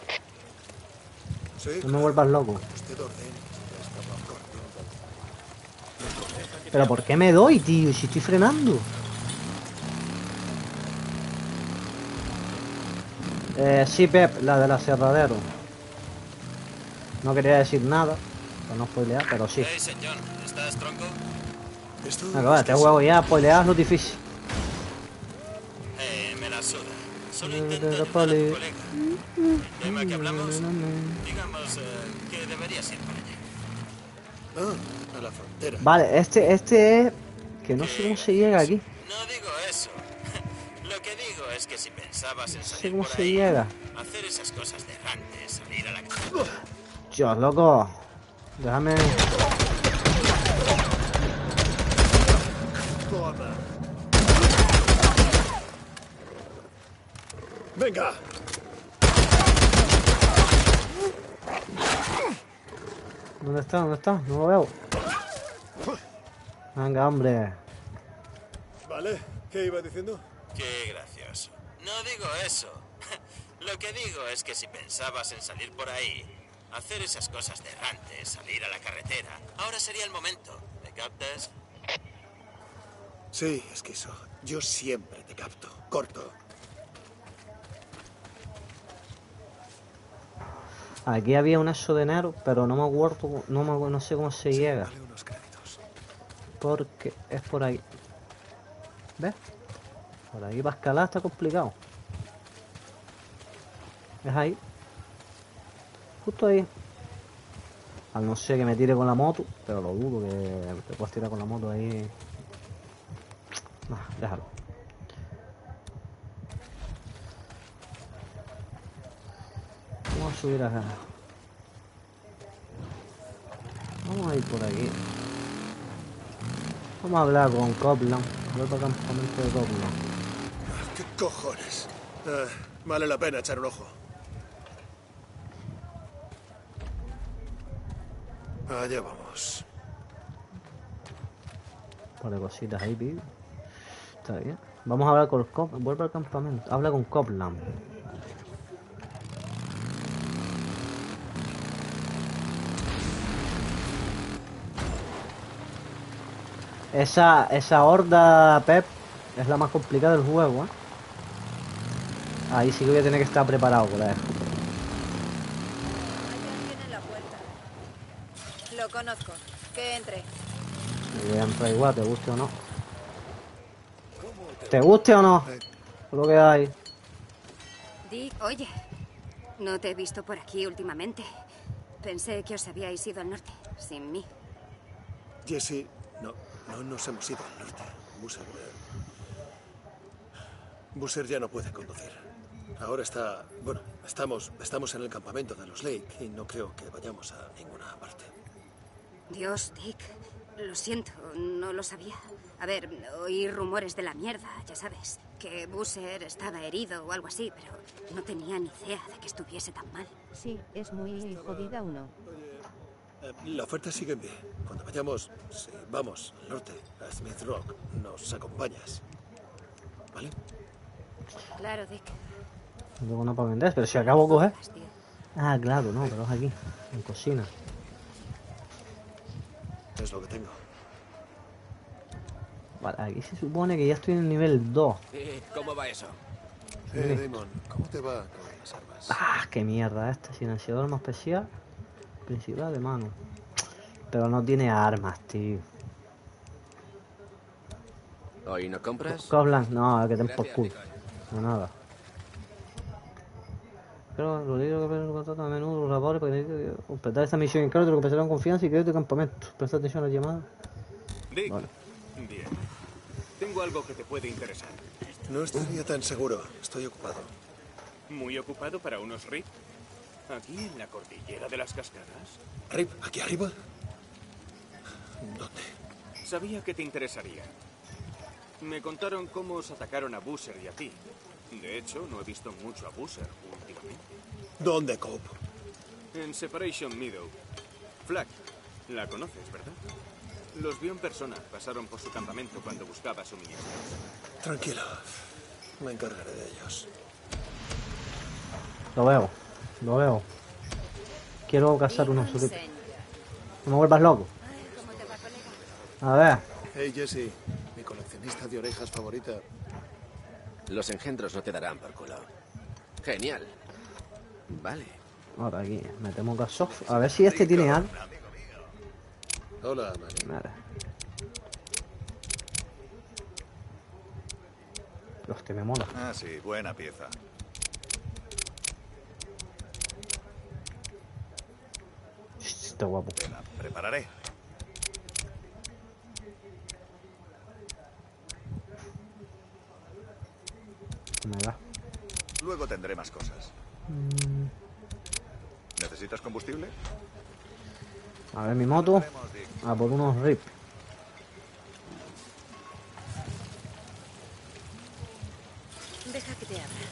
Sí, No me claro. vuelvas loco. Usted ordena. Ya estaba corto. Pero ¿por qué me doy, tío? Si estoy frenando. Eh, sí, Pep, la del aserradero. No quería decir nada, para no spoilear, pero sí. Hey, señor, ¿estás tronco? Esto Venga, va, es este que juego sí. ya, spoilear es lo difícil. Eh, me la suda. Solo De intento la ayudar a poli. tu colega. El tema que hablamos, digamos eh, que deberías ir para allá. Ah, a la frontera. Vale, este, este es... Que no sé cómo se llega aquí. No digo eso. Lo que digo es que si pensabas en No sé salir cómo por se ahí, llega. hacer esas cosas de errantes, salir a la Dios, loco. Déjame... Toma. Venga. ¿Dónde está? ¿Dónde está? No lo veo. Venga, hombre. Vale, ¿qué iba diciendo? Qué gracioso. No digo eso. Lo que digo es que si pensabas en salir por ahí, hacer esas cosas de errantes, salir a la carretera, ahora sería el momento. ¿Me captas? Sí, esquizo. Yo siempre te capto. Corto. Aquí había un eso de enero, pero no me acuerdo, no, me, no sé cómo se llega. Dale unos créditos. Porque es por ahí. ¿Ves? Por ahí para escalar está complicado. Es ahí. Justo ahí. Al no ser que me tire con la moto, pero lo dudo que te puedas tirar con la moto ahí. No, déjalo. Vamos a subir acá. Vamos a ir por aquí. Vamos a hablar con Copland. Vuelvo al campamento de Copland. ¿Qué cojones? Ah, vale la pena echar un ojo. Allá vamos. Un par de cositas ahí, pibe. Está bien. Vamos a hablar con Copland. Vuelve al campamento. Habla con Copland. Esa, esa horda, Pep, es la más complicada del juego, ¿eh? Ahí sí que voy a tener que estar preparado por ahí. Hay alguien en la puerta. Lo conozco. Que entre. Y voy a entrar igual, te guste o no. ¿Te guste o no? Lo que hay. Dick, oye, no te he visto por aquí últimamente. Pensé que os habíais ido al norte, sin mí. Jesse, no, no nos hemos ido al norte. Busser, eh, Busser ya no puede conducir. Ahora está, bueno, estamos, estamos en el campamento de los Lake y no creo que vayamos a ninguna parte. Dios, Dick, lo siento, no lo sabía. A ver, oí rumores de la mierda, ya sabes, que Busser estaba herido o algo así, pero no tenía ni idea de que estuviese tan mal. Sí, es muy jodida uno. Eh, La oferta sigue en pie. Cuando vayamos, si vamos al norte, a Smith Rock, nos acompañas. ¿Vale? Claro, Dick. No tengo nada para vender, pero si acabo de coger. Tío. Ah, claro, no, pero es aquí, en cocina. Es lo que tengo. Vale, aquí se supone que ya estoy en el nivel dos. Eh, ¿Cómo va eso? Eh, Damon, ¿cómo te va con las armas? Ah, qué mierda esta. Silenciador más especial. Principal de mano. Pero no tiene armas, tío. ¿Hoy no compras? Copland, no, que ten por Gracias, culo. Nicole. No nada. Pero lo digo que contrato a menudo los labores para que completar esta misión en cargo te lo compensarán confianza y crédito de campamento. Presta atención a las llamadas. Dick, Vale. bien. Tengo algo que te puede interesar. No estaría tan seguro. Estoy ocupado. ¿Muy ocupado para unos R I P? ¿Aquí en la cordillera de las cascadas? ¿Rip? ¿Aquí arriba? ¿Dónde? Sabía que te interesaría. Me contaron cómo os atacaron a Busser y a ti. De hecho, no he visto mucho a Busser últimamente. ¿Dónde, Cope? En Separation Meadow. Flag, la conoces, ¿verdad? Los vio en persona. Pasaron por su campamento cuando buscaba suministros. Tranquilo. Me encargaré de ellos. Lo veo, lo veo. Quiero cazar unos Hijo solitos. enseña. No me vuelvas loco. Ay, ¿cómo te va, colega? A ver. Hey, Jesse. Mi coleccionista de orejas favorita. Los engendros no te darán por culo. Genial. Vale. Ahora aquí metemos gasof. A ver si este tiene algo. Hola, Manny. Nada. Hostia, me mola. Ah, sí, buena pieza. Está guapo. Te la prepararé. Me da. Luego tendré más cosas. Mm. ¿Necesitas combustible? A ver mi moto. A por unos rip. Deja que te abra.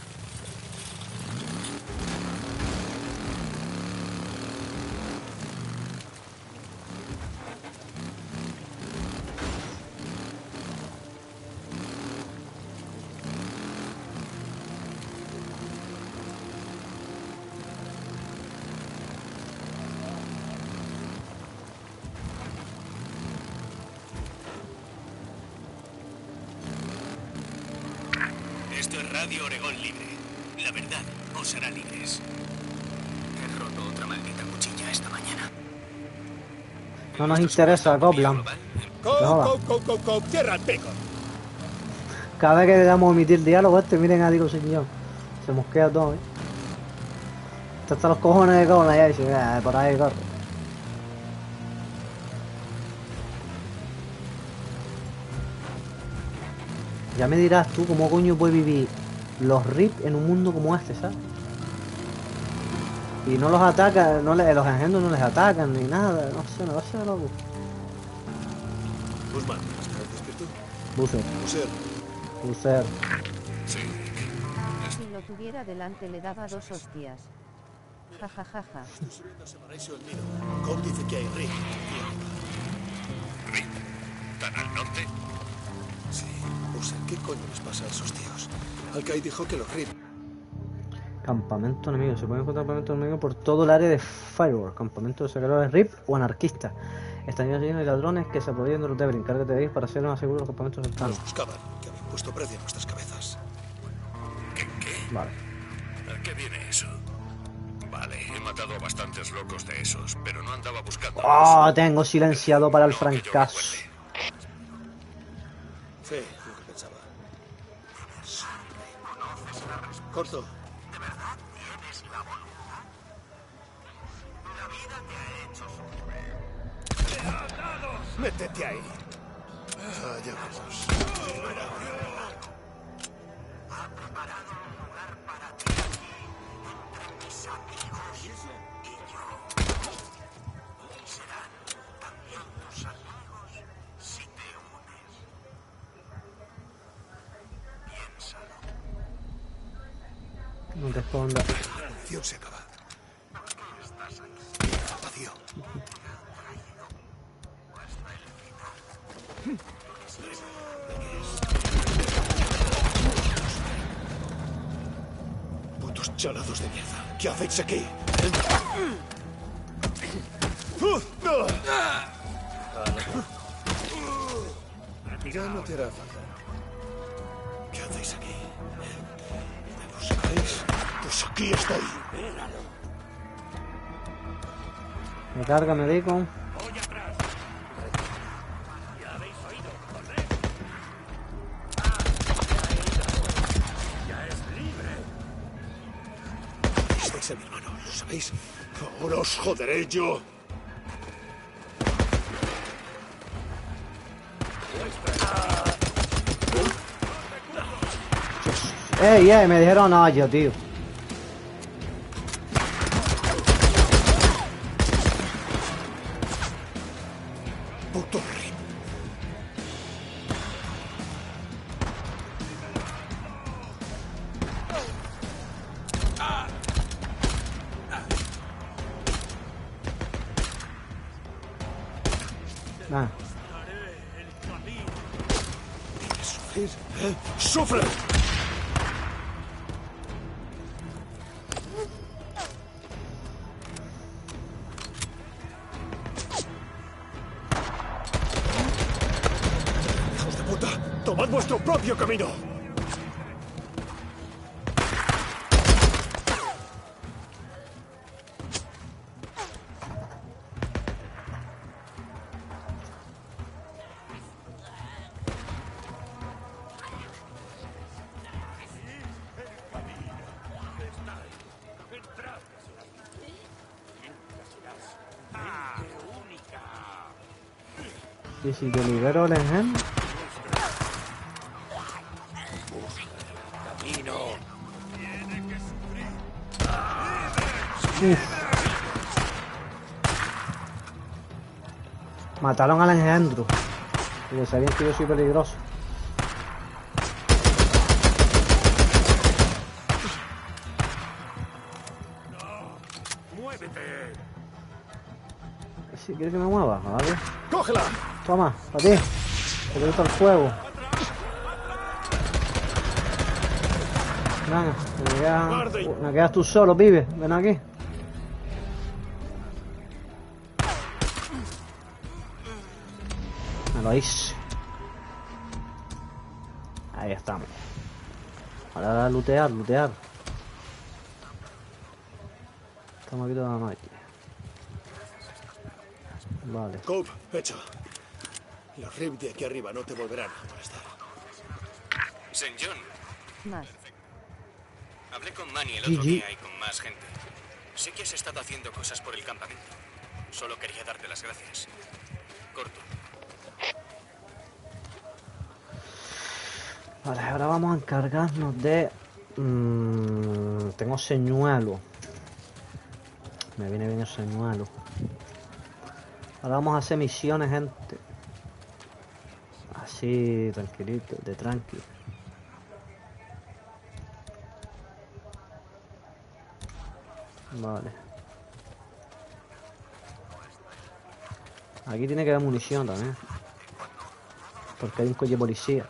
Esto es Radio Oregón Libre. La verdad os hará libres. He roto otra maldita cuchilla esta mañana. No nos interesa, Copland. Cop, cop, cop, cop, cierra el pico. Cada vez que le damos a emitir diálogo este, miren a Digo Señor. Se mosquea todo, eh. Está hasta los cojones de Copland ya dice, "Ah, por ahí corre". Ya me dirás tú cómo coño puede vivir los R I P en un mundo como este, ¿sabes? Y no los atacan, no le, los engendros no les atacan ni nada, no sé, no va a ser loco. Guzmán, ¿estás despierto? Buser. Buser. Buser. Sí. Si lo tuviera delante le daba dos hostias. Ja ja ja ja. Estoy subiendo a Separation el Nido. Cole dice que hay R I P. ¿R I P? ¿Tan al norte? Sí. Buser, ¿qué coño les pasa a esos tíos? Al-Qaeda dijo que los R I P... Campamento enemigo. Se puede encontrar campamento enemigo por todo el área de Firewall. Campamento de saqueadores R I P o anarquistas. Están llenos de ladrones que se apoyan de los deberes. Encárgate de ellos para hacer más seguros los campamentos cercanos. Nos buscaban, que habían puesto precio a nuestras cabezas. ¿Qué? ¿Qué? Vale. ¿A qué viene eso? Vale, he matado a bastantes locos de esos, pero no andaba buscando... Oh, tengo silenciado para el francazo. Sí, lo que pensaba. Corto. ¿De verdad tienes la voluntad? La vida te ha hecho sufrir. ¡Te ha dado! Métete ahí. Allá vamos. Ha preparado un lugar para ti aquí, entre mis amigos y yo. Serán también tus amigos si te unes. Piénsalo. No te escondas. La munición se acaba. Vacío. Putos chalados de mierda. ¿Qué hacéis aquí? Ya no te hará falta. ¿Qué hacéis aquí? ¿Me buscáis? Pues aquí estoy. Me carga, me digo. Estáis a mi hermano, ¿lo sabéis? Ahora os joderé yo. Ey, ey, me dijeron no, yo, tío. Puto rey. Ah. ¿Sufrir? ¿Eh? ¡Sufre! ¡Hijos de puta! ¡Tomad vuestro propio camino! Y si te libero el engendro. Uf. Mataron al engendro. Porque sabían que yo soy peligroso. ¡Muévete! Si quieres que me mueva, vale. ¡Cógela! Toma, para ti. Te gusta el fuego. Venga, me quedas, me quedas tú solo, pibe. Ven aquí. Me lo hice. Ahí estamos. Ahora lootear, lootear. Estamos aquí toda la noche. Vale. Cope, hecho. Los R I P de aquí arriba no te volverán a molestar. Saint John. Más. Hablé con Manny el G otro G. día y con más gente. Sé que has estado haciendo cosas por el campamento. Solo quería darte las gracias. Corto. Vale, ahora vamos a encargarnos de... Mmm, tengo señuelo. Me viene bien el señuelo. Ahora vamos a hacer misiones, gente. Así, tranquilito, de tranqui. Vale. Aquí tiene que haber munición también. Porque hay un coche policía.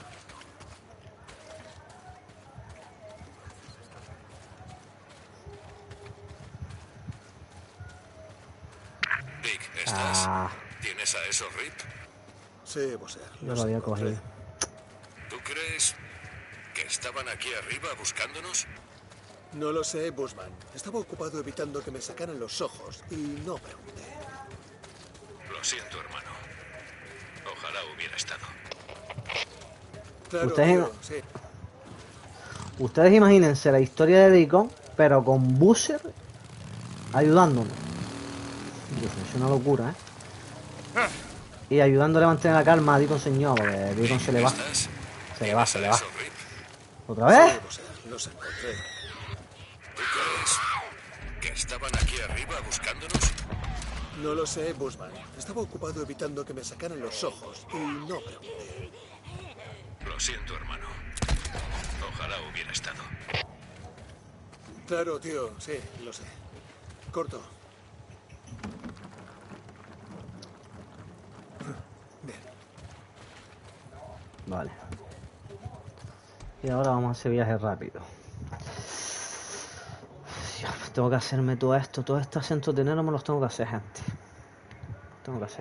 Dick, ¿estás? Ah, ¿Tienes a esos R I P? Sí, Bosser. yo lo había cogido. ¿Tú crees que estaban aquí arriba buscándonos? No lo sé, Bushman. Estaba ocupado evitando que me sacaran los ojos y no pregunté. Lo siento, hermano. Ojalá hubiera estado. Claro, Ustedes, tío, sí. ustedes imagínense la historia de Deacon, pero con Boozer ayudándonos. Dios, es una locura, ¿eh? Y ayudándole a mantener la calma a Deacon señor, porque Deacon se le va. Se le va, se le va. ¿Otra vez? Sí, Bosser, los encontré. ¿Tú crees que estaban aquí arriba buscándonos? No lo sé, Bushman. Estaba ocupado evitando que me sacaran los ojos y no pregunté. Lo siento, hermano. Ojalá hubiera estado. Claro, tío, sí, lo sé. Corto. Bien. Vale. Y ahora vamos a hacer viaje rápido. Dios, tengo que hacerme todo esto, todos estos acentos de enero me los tengo que hacer, gente. Tengo que hacer.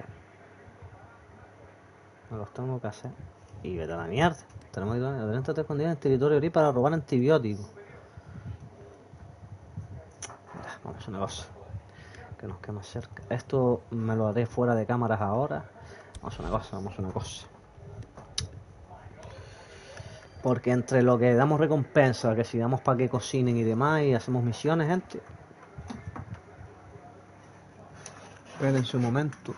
Me los tengo que hacer. Y vete a la mierda. Tenemos que ir a la escondida en el territorio R I para robar antibióticos. Ya, vamos a hacer una cosa. Que nos quede más cerca. Esto me lo haré fuera de cámaras ahora. Vamos a hacer una cosa, vamos a hacer una cosa. Porque entre lo que damos recompensa, que si damos para que cocinen y demás, y hacemos misiones, gente. Esperen su momento.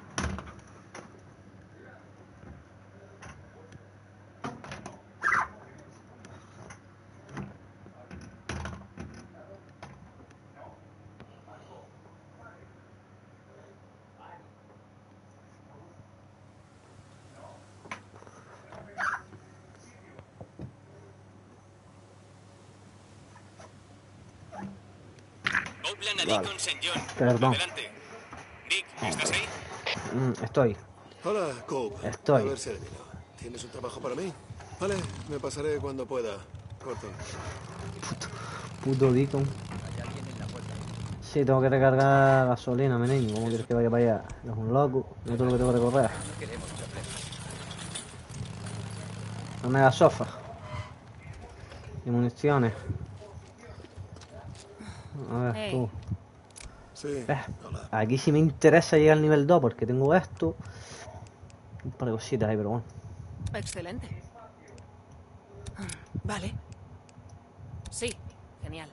Vale. Perdón. Dick, ¿estás ahí? Mm, estoy. Hola, Cope. Estoy. A ver, Servino. ¿Tienes un trabajo para mí? Vale, me pasaré cuando pueda. Corto. Puto Deacon. Sí, tengo que recargar gasolina, mi niño. ¿Cómo quieres que vaya para allá? Es un loco. Yo todo lo que tengo que recorrer. Una mega sofá. Y municiones. A ver, Hey. tú. Sí. Eh, aquí sí me interesa llegar al nivel dos porque tengo esto. Un par de cositas ahí, pero bueno. Excelente. Vale. Sí, genial.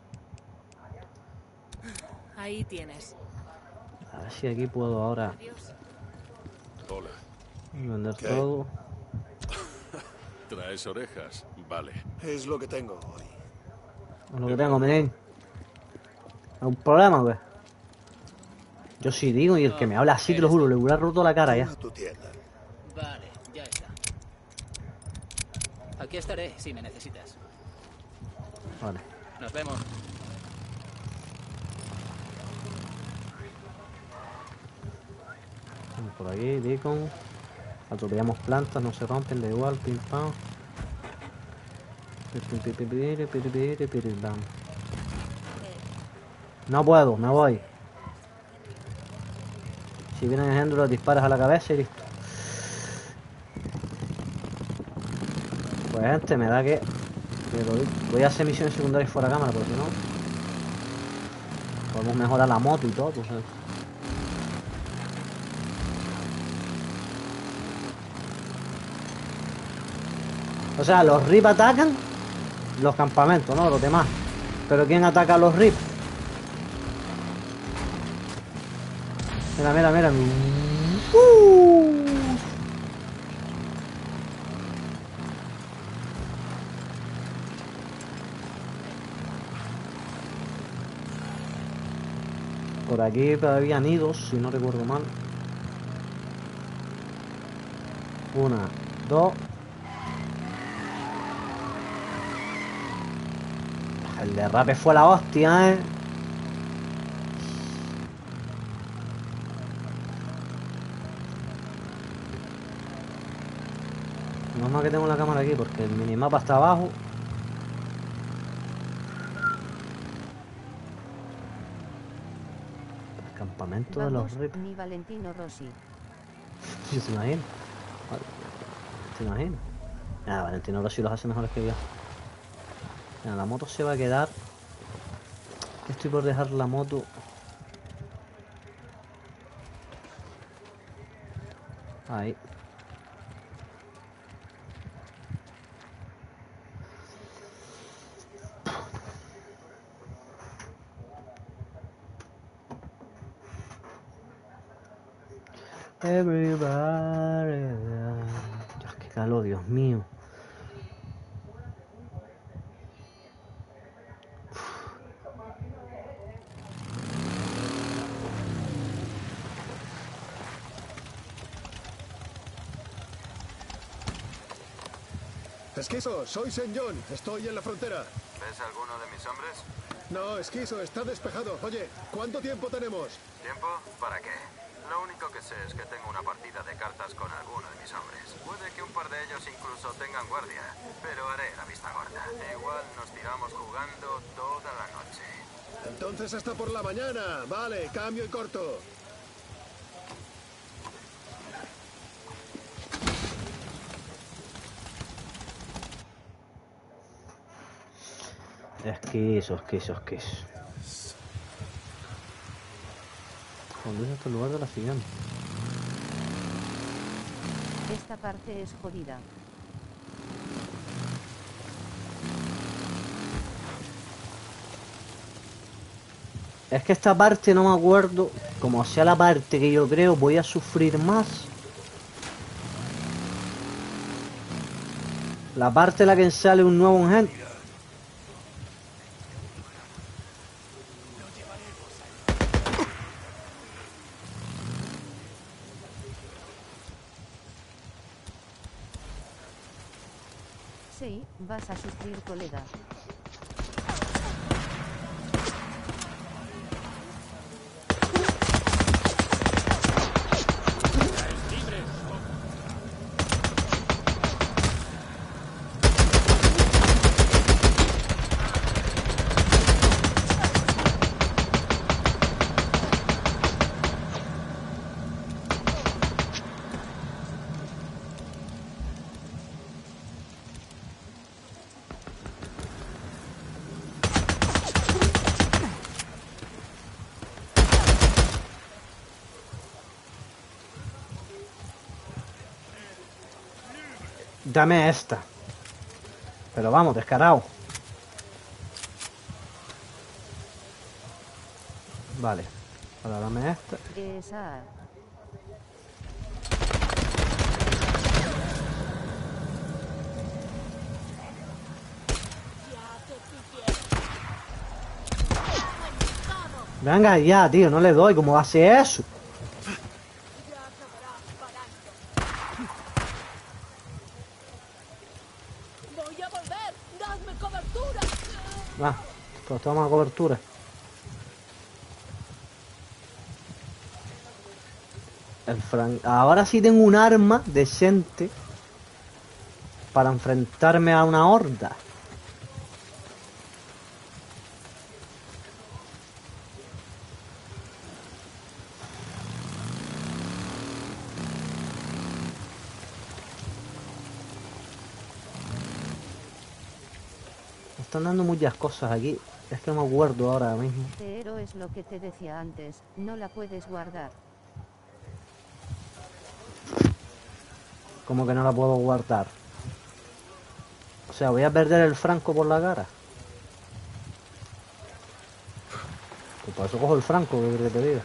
Ahí tienes. A ver si aquí puedo ahora. Adiós. Hola. Vender ¿Qué? todo. Traes orejas. Vale. Es lo que tengo hoy. Es lo que tengo, miren. ¿Hay un problema, güey? Yo sí digo, y el que me habla así, te lo juro, le hubiera roto la cara ya. Tu tienda. Vale, ya está. Aquí estaré si me necesitas. Vale. Nos vemos. Vamos por aquí, beacon. Atropellamos plantas, no se rompen, da igual, pim pam. Pim, pim, pim, pim, pim, pim, pim, pim, pam. No puedo, me voy. Si vienen ejemplo, los disparas a la cabeza y listo. Pues gente, me da que, que lo, voy a hacer misiones secundarias fuera de cámara, porque si no podemos mejorar la moto y todo, pues, ¿sabes? O sea, los R I P atacan los campamentos, ¿no? Los demás. Pero ¿quién ataca a los R I P? Mira, mira, mira. Uh. Por aquí todavía nidos, si no recuerdo mal. Una, dos. El derrape fue la hostia, eh. No más que tengo la cámara aquí porque el minimapa está abajo. El campamento de los R I P. Ni Valentino Rossi. Sí, se imagina. ¿Se imagina? Ah, Valentino Rossi los hace mejores que yo. Mira, la moto se va a quedar. Estoy por dejar la moto. Ahí. Everybody. Dios, qué calor, Dios mío. Esquizo, soy Saint John. Estoy en la frontera. ¿Ves alguno de mis hombres? No, Esquizo, está despejado. Oye, ¿cuánto tiempo tenemos? ¿Tiempo? ¿Para qué? Lo único que sé es que tengo una partida de cartas con alguno de mis hombres. Puede que un par de ellos incluso tengan guardia, pero haré la vista gorda. Igual nos tiramos jugando toda la noche. Entonces hasta por la mañana. Vale, cambio y corto. Esquizo, esquizo, esquizo. Conduce hasta el lugar de la siguiente. Esta parte es jodida. Es que esta parte no me acuerdo. Como sea la parte que yo creo, voy a sufrir más. La parte en la que sale un nuevo agente. Sí, vas a sufrir, colega. Dame esta. Pero vamos, descarado. Vale. Ahora dame esta. Esa. Venga ya, tío, no le doy. ¿Cómo va a ser eso? Voy a volver. Dadme cobertura. Va, pues toma cobertura. El Frank... Ahora sí tengo un arma decente para enfrentarme a una horda. Me están dando muchas cosas aquí. Es que no me acuerdo ahora mismo. Pero es lo que te decía antes, no la puedes guardar. Como que no la puedo guardar. O sea, voy a perder el franco por la cara. Pues por eso cojo el franco, ¿qué quieres que te diga?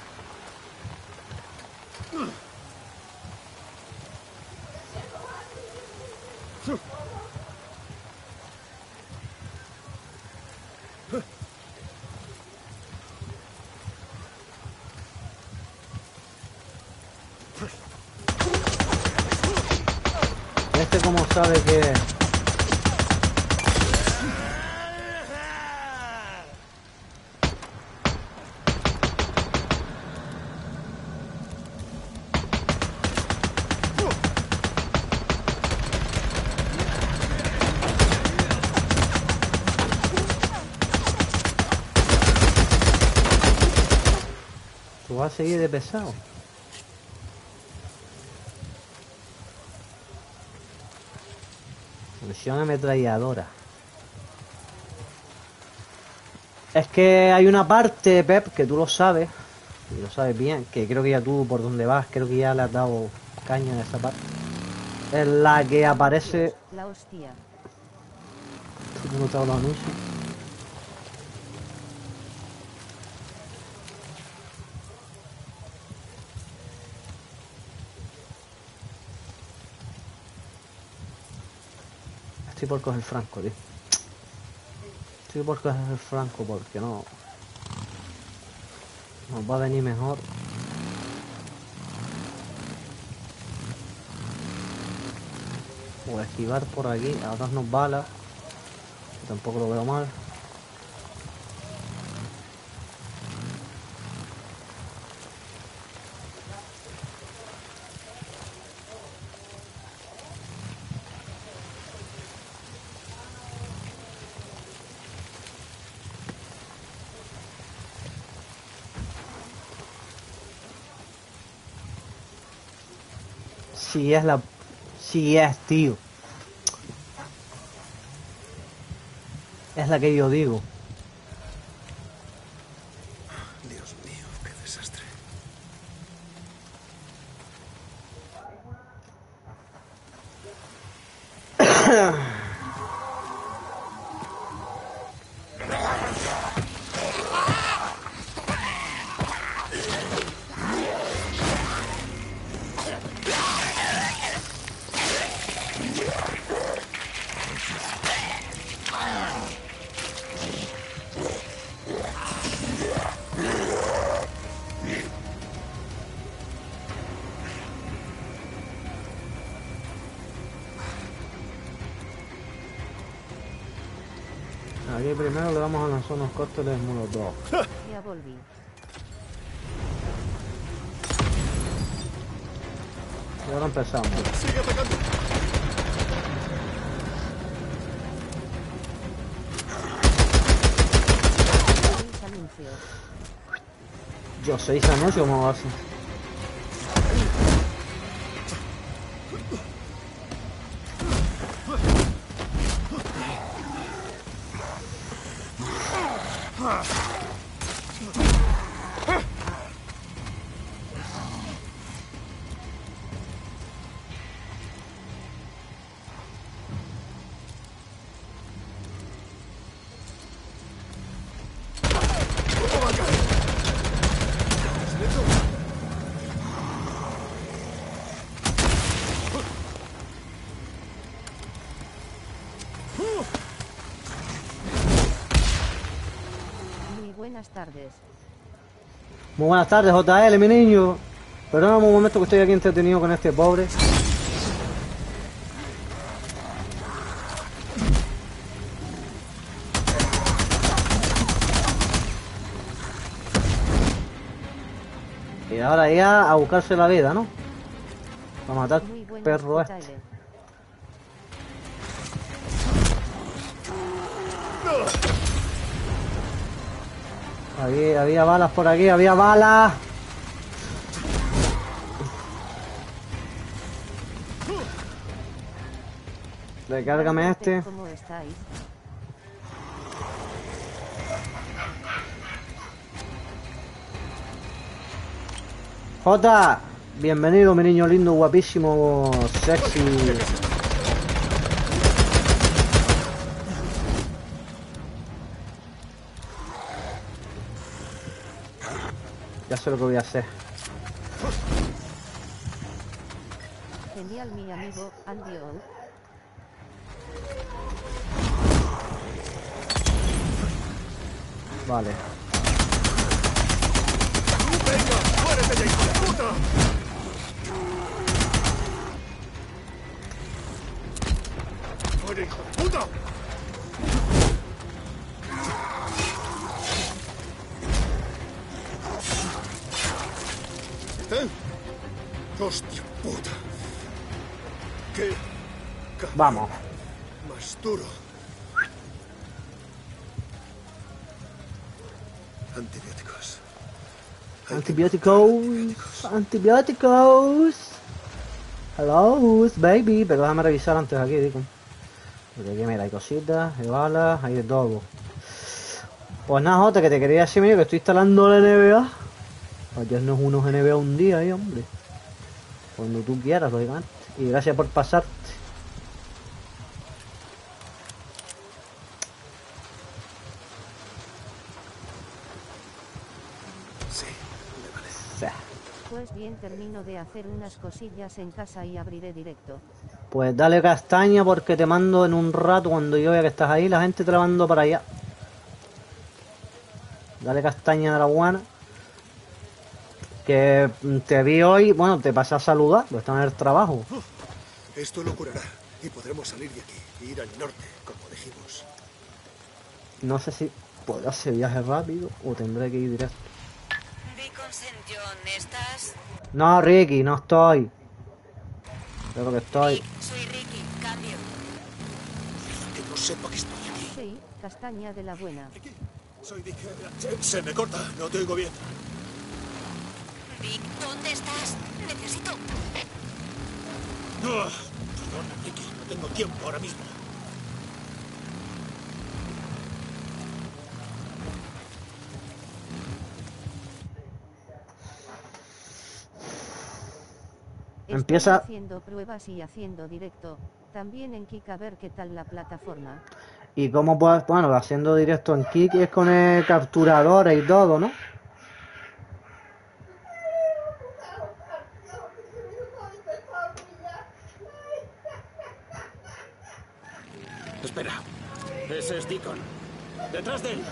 Este como sabe que... Tú vas a seguir de pesado. Munición ametralladora. Es que hay una parte, Pep, que tú lo sabes, y lo sabes bien, que creo que ya tú por donde vas, creo que ya le has dado caña en esa parte. Es la que aparece... La hostia. ¿Tú no te has dado anuncio? Estoy por coger el franco, tío. Estoy por coger el franco porque no... Nos va a venir mejor. O esquivar por aquí, a darnos balas. Tampoco lo veo mal. Si es la... Si es, tío. Es la que yo digo. Dios mío, qué desastre. Aquí primero le vamos a lanzar unos cócteles molotov. Ya volví. Y ahora empezamos. Sigue atacando. Seis anuncios. Yo seis anuncios, ¿cómo va a ser? Muy buenas tardes. Muy buenas tardes, J L, mi niño. Perdóname un momento que estoy aquí entretenido con este pobre. Y ahora ya a buscarse la vida, ¿no? Para matar al perro este. Había, había balas por aquí, había balas. Recárgame este. ¿Cómo estáis? Jota, bienvenido mi niño lindo, guapísimo, sexy. Ya sé lo que voy a hacer. Genial, mi amigo Andy Old. Vale. ¡Venga, muérete ya, hijo de puta! ¡Muere, hijo de puta! ¿Eh? ¡Hostia puta! ¿Qué? Vamos. Más duro. Antibióticos. Antibióticos. Antibióticos. Hello, baby. Pero déjame revisar antes aquí, digo. Porque aquí, mira, hay cositas, hay balas, hay de todo. Pues nada, Jota, que te quería decir, mío, que estoy instalando la N B A. Ayer no es unos N B A un día ahí, hombre. Cuando tú quieras, lógicamente. Y gracias por pasarte. Sí, me vale. Sí. Pues bien, termino de hacer unas cosillas en casa y abriré directo. Pues dale castaña porque te mando en un rato cuando yo vea que estás ahí, la gente te la mando para allá. Dale castaña de la buena. Que te vi hoy, bueno, te pasé a saludar, pues estás en el trabajo. Esto lo curará y podremos salir de aquí e ir al norte, como dijimos. No sé si podré hacer viaje rápido o tendré que ir directo. Deacon Saint John, ¿estás? No, Ricky, no estoy. Creo que estoy. Rick, soy Ricky, cambio. Que no sepa que estoy aquí. Sí, castaña de la buena. Soy Dick. Se, se me corta, no te oigo bien. Rick, ¿dónde estás? Necesito... No, perdón, Ricky, no tengo tiempo ahora mismo. Empieza. Estoy haciendo pruebas y haciendo directo. También en Kik a ver qué tal la plataforma. Y cómo puedes, bueno, haciendo directo en Kik es con el capturador y todo, ¿no? Espera. Ese es Deacon. ¡Detrás de él!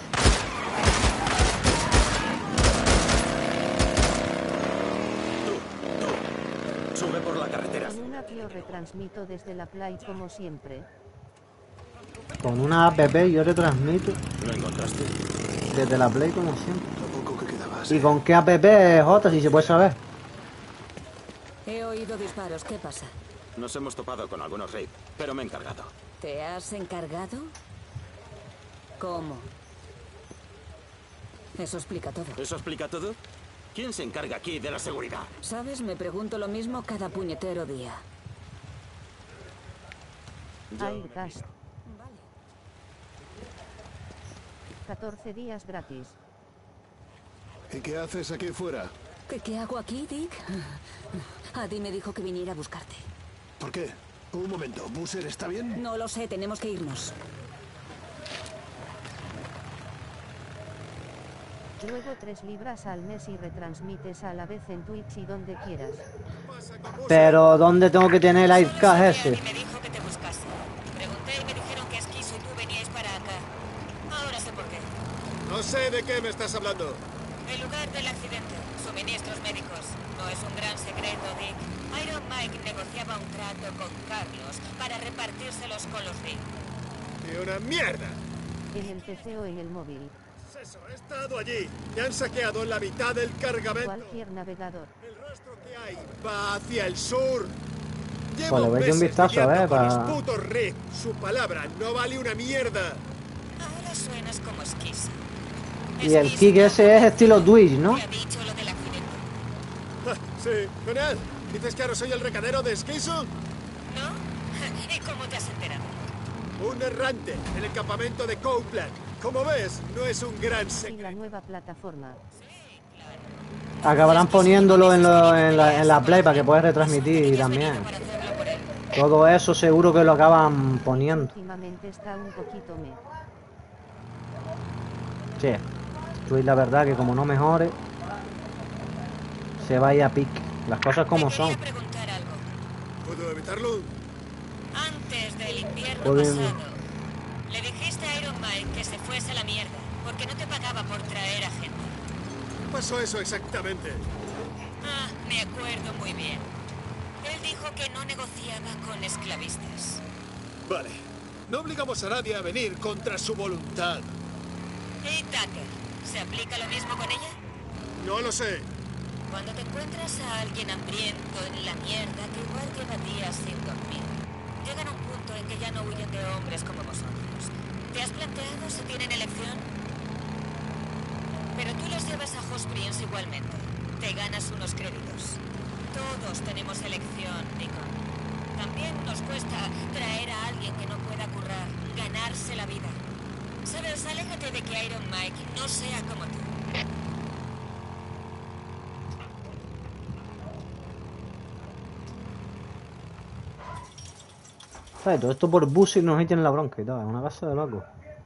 Tú, tú. Sube por la carretera. Con una que os retransmito desde la Play como siempre. Con una app yo retransmito. ¿Lo encontraste? Desde la Play como siempre. Lo poco que quedaba. ¿Y con qué app, Jota, si se puede saber? He oído disparos, ¿qué pasa? Nos hemos topado con algunos raids, pero me he encargado. ¿Te has encargado? ¿Cómo? Eso explica todo. ¿Eso explica todo? ¿Quién se encarga aquí de la seguridad? ¿Sabes? Me pregunto lo mismo cada puñetero día. Aircast. catorce días gratis. ¿Y qué haces aquí fuera? ¿Qué, qué hago aquí, Dick? Adi me dijo que viniera a buscarte. ¿Por qué? Un momento, ¿Busser está bien? No lo sé, tenemos que irnos. Luego tres libras al mes y retransmites a la vez en Twitch y donde quieras. Pero ¿dónde tengo que tener el Aircast ese? Me dijo que te buscase. Pregunté y me dijeron que Esquizo y tú veníais para acá. Ahora sé por qué. No sé de qué me estás hablando. El lugar del accidente secreto, Dick. Iron Mike negociaba un trato con Carlos para repartírselos con los Reed. ¡Y una mierda! En el P C o en el móvil. Eso, he estado allí. Me han saqueado la mitad del cargamento. Cualquier navegador. El rastro que hay va hacia el sur. Llevo Pues le voy a echar un meses vistazo, a ver, lidiando con para... los putos Reed. Su palabra no vale una mierda. Ahora suenas como esquizo. Y el kick ese es estilo Twitch, ¿no? ¿Te ha dicho lo del accidente? Ah, sí, con él. ¿Dices que ahora soy el recadero de Esquizo? ¿No? ¿Y cómo te has enterado? Un errante en el campamento de Copeland. Como ves, no es un gran Y secreto. la nueva plataforma. Acabarán poniéndolo en, lo, en, la, en la Play para que puedas retransmitir también. Todo eso seguro que lo acaban poniendo. Últimamente está un poquito me. Sí. Twitch la verdad que como no mejore, se vaya a pic. Las cosas como son. Preguntar algo. ¿Puedo evitarlo? Antes del invierno Pueden- pasado, le dijiste a Iron Mike que se fuese a la mierda, porque no te pagaba por traer a gente. ¿Qué pasó eso exactamente? Ah, me acuerdo muy bien. Él dijo que no negociaba con esclavistas. Vale. No obligamos a nadie a venir contra su voluntad. ¿Y Tucker? ¿Se aplica lo mismo con ella? No lo sé. Cuando te encuentras a alguien hambriento en la mierda que igual lleva días sin dormir, llegan a un punto en que ya no huyen de hombres como vosotros. ¿Te has planteado si tienen elección? Pero tú los llevas a Hot Springs igualmente. Te ganas unos créditos. Todos tenemos elección, Deacon. También nos cuesta traer a alguien que no pueda currar, ganarse la vida. ¿Sabes? Aléjate de que Iron Mike no sea como tú. ¿Sabes? Todo esto por bus y nos echan la bronca y todo. Es una casa de loco.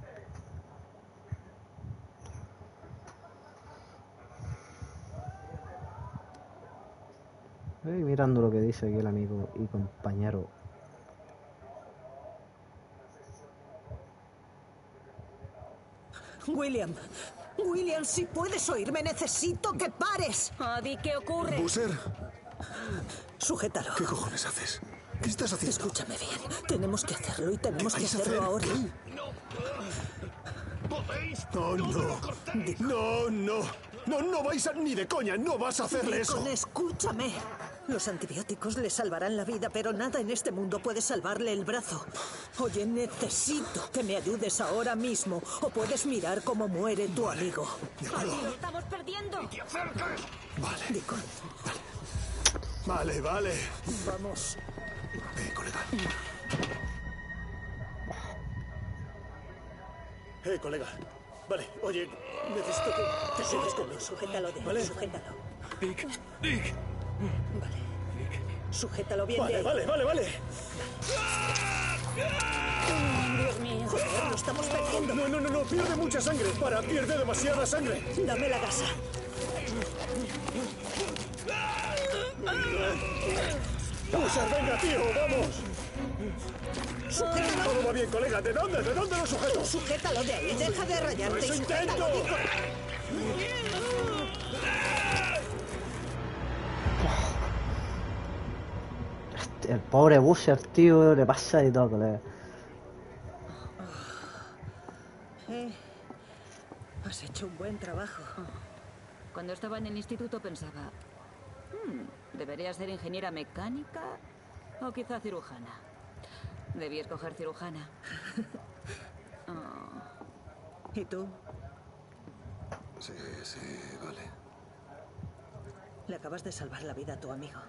Estoy mirando lo que dice aquí el amigo y compañero. William, William, si puedes oírme, necesito que pares. Adi, ¿qué ocurre? ¿Buser? Sujétalo. ¿Qué cojones haces? ¿Qué estás haciendo? Escúchame bien. Tenemos que hacerlo y tenemos que vais a hacerlo hacer? ahora. No, no. No, no. No, no vais a... Ni de coña, no vas a hacerle eso. Deacon, escúchame. Los antibióticos le salvarán la vida, pero nada en este mundo puede salvarle el brazo. Oye, necesito que me ayudes ahora mismo, o puedes mirar cómo muere tu amigo. Adi, lo estamos perdiendo. Vale. Deacon, Vale, vale. vamos. Eh, colega. Eh, colega. Vale, oye, necesito que te quedes conmigo. Sujétalo de ¿Vale? sujétalo. Dick, Dick. Vale. Sujétalo bien Vale, de ahí. vale, vale, vale. Dios mío. Joder, lo estamos perdiendo. No, no, no, no, pierde mucha sangre. Para, pierde demasiada sangre. Dame la gasa. Buser, venga, tío, vamos. Sujétalo. Todo va bien, colega. ¿De dónde? ¿De dónde lo sujeto? Sujétalo de ahí. Deja de rayarte. ¡Eso y intento! sujétalo, Deacon. El pobre Buser, tío, le pasa de todo, colega. Eh, has hecho un buen trabajo. Cuando estaba en el instituto pensaba, "Hmm, debería ser ingeniera mecánica o quizá cirujana. Debí escoger cirujana. Oh. ¿Y tú? Sí, sí, vale. Le acabas de salvar la vida a tu amigo.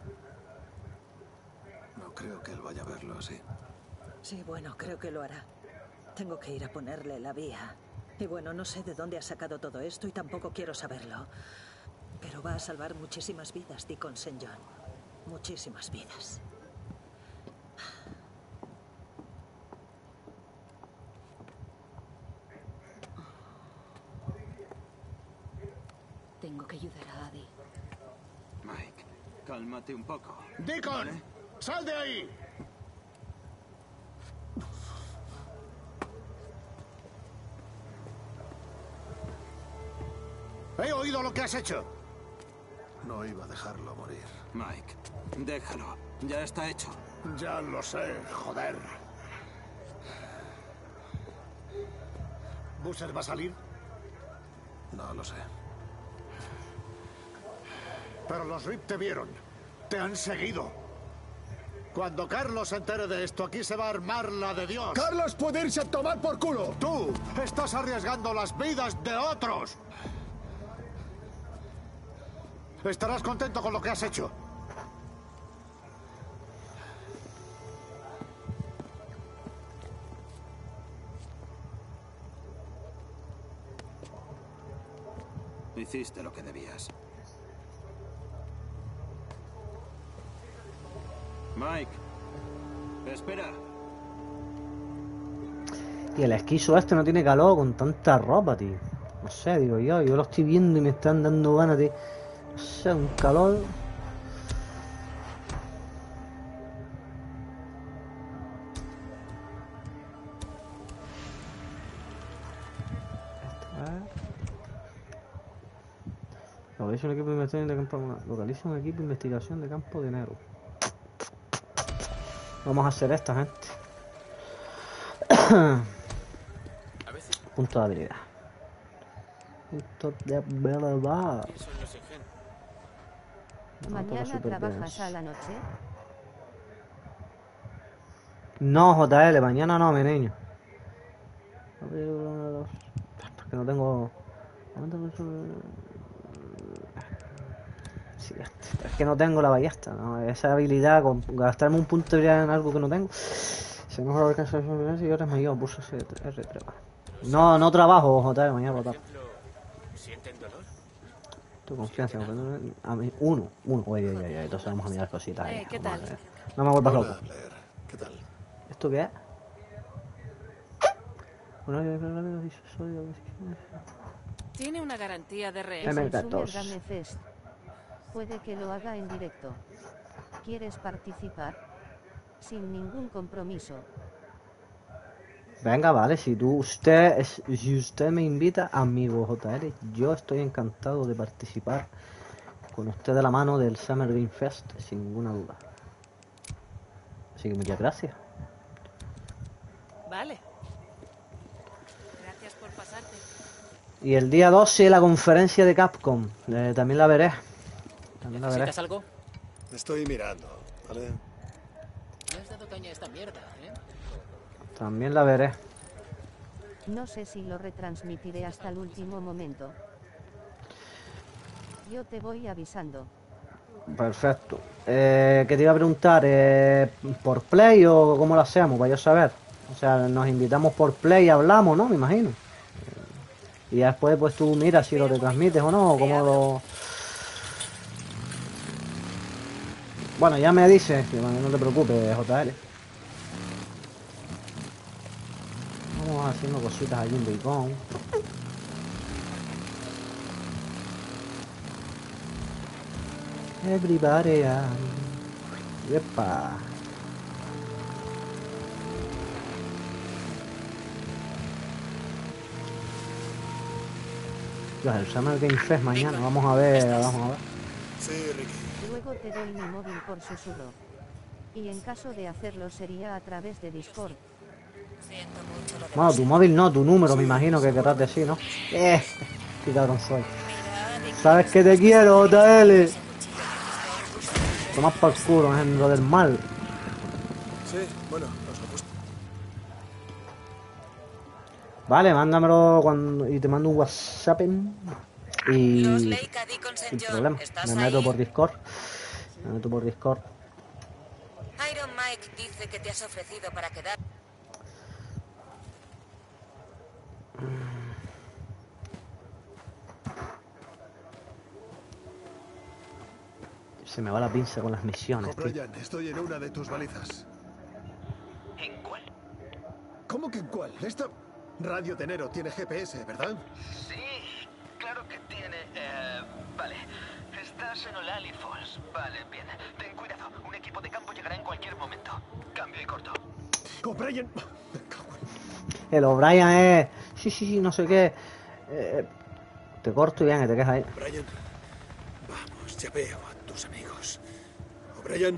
No creo que él vaya a verlo así. Sí, bueno, creo que lo hará. Tengo que ir a ponerle la vía. Y bueno, no sé de dónde ha sacado todo esto y tampoco quiero saberlo. Pero va a salvar muchísimas vidas, Deacon Saint John. Muchísimas vidas. Tengo que ayudar a Adi. Mike, cálmate un poco. Deacon, ¿Vale? sal de ahí. He oído lo que has hecho. No iba a dejarlo morir. Mike, déjalo. Ya está hecho. Ya lo sé, joder. ¿Busser va a salir? No lo sé. Pero los R I P te vieron. Te han seguido. Cuando Carlos se entere de esto, aquí se va a armar la de Dios. ¡Carlos puede irse a tomar por culo! ¡Tú estás arriesgando las vidas de otros! Estarás contento con lo que has hecho. Hiciste lo que debías. Mike, espera. Y el esquizo este no tiene calor con tanta ropa, tío. No sé, digo yo, yo lo estoy viendo y me están dando ganas de... No sé, un calor... Localiza un equipo de investigación de campo. Localiza un equipo de investigación de campo de enero. Vamos a hacer esta, gente. Punto de habilidad. Punto de habilidad. ¿Mañana trabajas a la noche? No, J L, mañana no, mi niño. Porque no tengo... Sí, es que no tengo la ballesta, ¿no? Esa habilidad, con gastarme un punto de habilidad en algo que no tengo. Se mejor alcanza y ahora es mayor, pulso R tres. No, no trabajo, J L, mañana por tarde. ¿Sienten dolor? Tu confianza, a mí, uno, uno, oye, oye, oye, entonces vamos a mirar cositas ahí. Eh, ¿qué tal? No me vuelvas loco. ¿Qué tal? ¿Esto qué es? Tiene una garantía de Es rehén. el Summer Game Fest. Puede que lo haga en directo. ¿Quieres participar? Sin ningún compromiso. Venga, vale, si tú, usted, si usted me invita, amigo J L, yo estoy encantado de participar con usted de la mano del Summer Game Fest, sin ninguna duda. Así que muchas gracias. Vale. Gracias por pasarte. Y el día doce la conferencia de Capcom, eh, también la veré. También la veré. ¿Necesitas algo? Estoy mirando, ¿vale? Me has dado caña a esta mierda, ¿eh? También la veré. No sé si lo retransmitiré hasta el último momento. Yo te voy avisando. Perfecto. Eh, ¿qué te iba a preguntar? Eh, ¿Por Play o cómo lo hacemos? Para yo saber. O sea, nos invitamos por Play y hablamos, ¿no? Me imagino. Y ya después pues tú miras si lo retransmites o no, o cómo lo... Bueno, ya me dices, que no te preocupes, J L. Vamos haciendo cositas allí en Beacon. Everybody, um... Yepa. Dios, el Summer Game Fest mañana, vamos a ver, vamos a ver. Sí, Ricky. Luego te doy mi móvil por susurro. Y en caso de hacerlo sería a través de Discord. Bueno, tu móvil no, tu número, me imagino que querrás decir, ¿no? Eh, qué cabrón soy. Sabes que te quiero, J L. Tomás por culo, es lo del mal. Sí, bueno, os lo puse. Vale, mándamelo cuando y te mando un WhatsApp y sin problema. Me meto por Discord. Me meto por Discord. Iron Mike dice que te has ofrecido para quedar. Se me va la pinza con las misiones, tío. O'Brien, estoy en una de tus balizas. ¿En cuál? ¿Cómo que en cuál? Esta radio de enero tiene G P S, ¿verdad? Sí, claro que tiene. Eh, vale. Estás en O'Lally Falls. Vale, bien. Ten cuidado. Un equipo de campo llegará en cualquier momento. Cambio y corto. O'Brien. El O'Brien es... Sí, sí, sí, no sé qué. Eh, te corto y bien, que te quedas ahí. O'Brien, vamos, ya veo a tus amigos. Brian.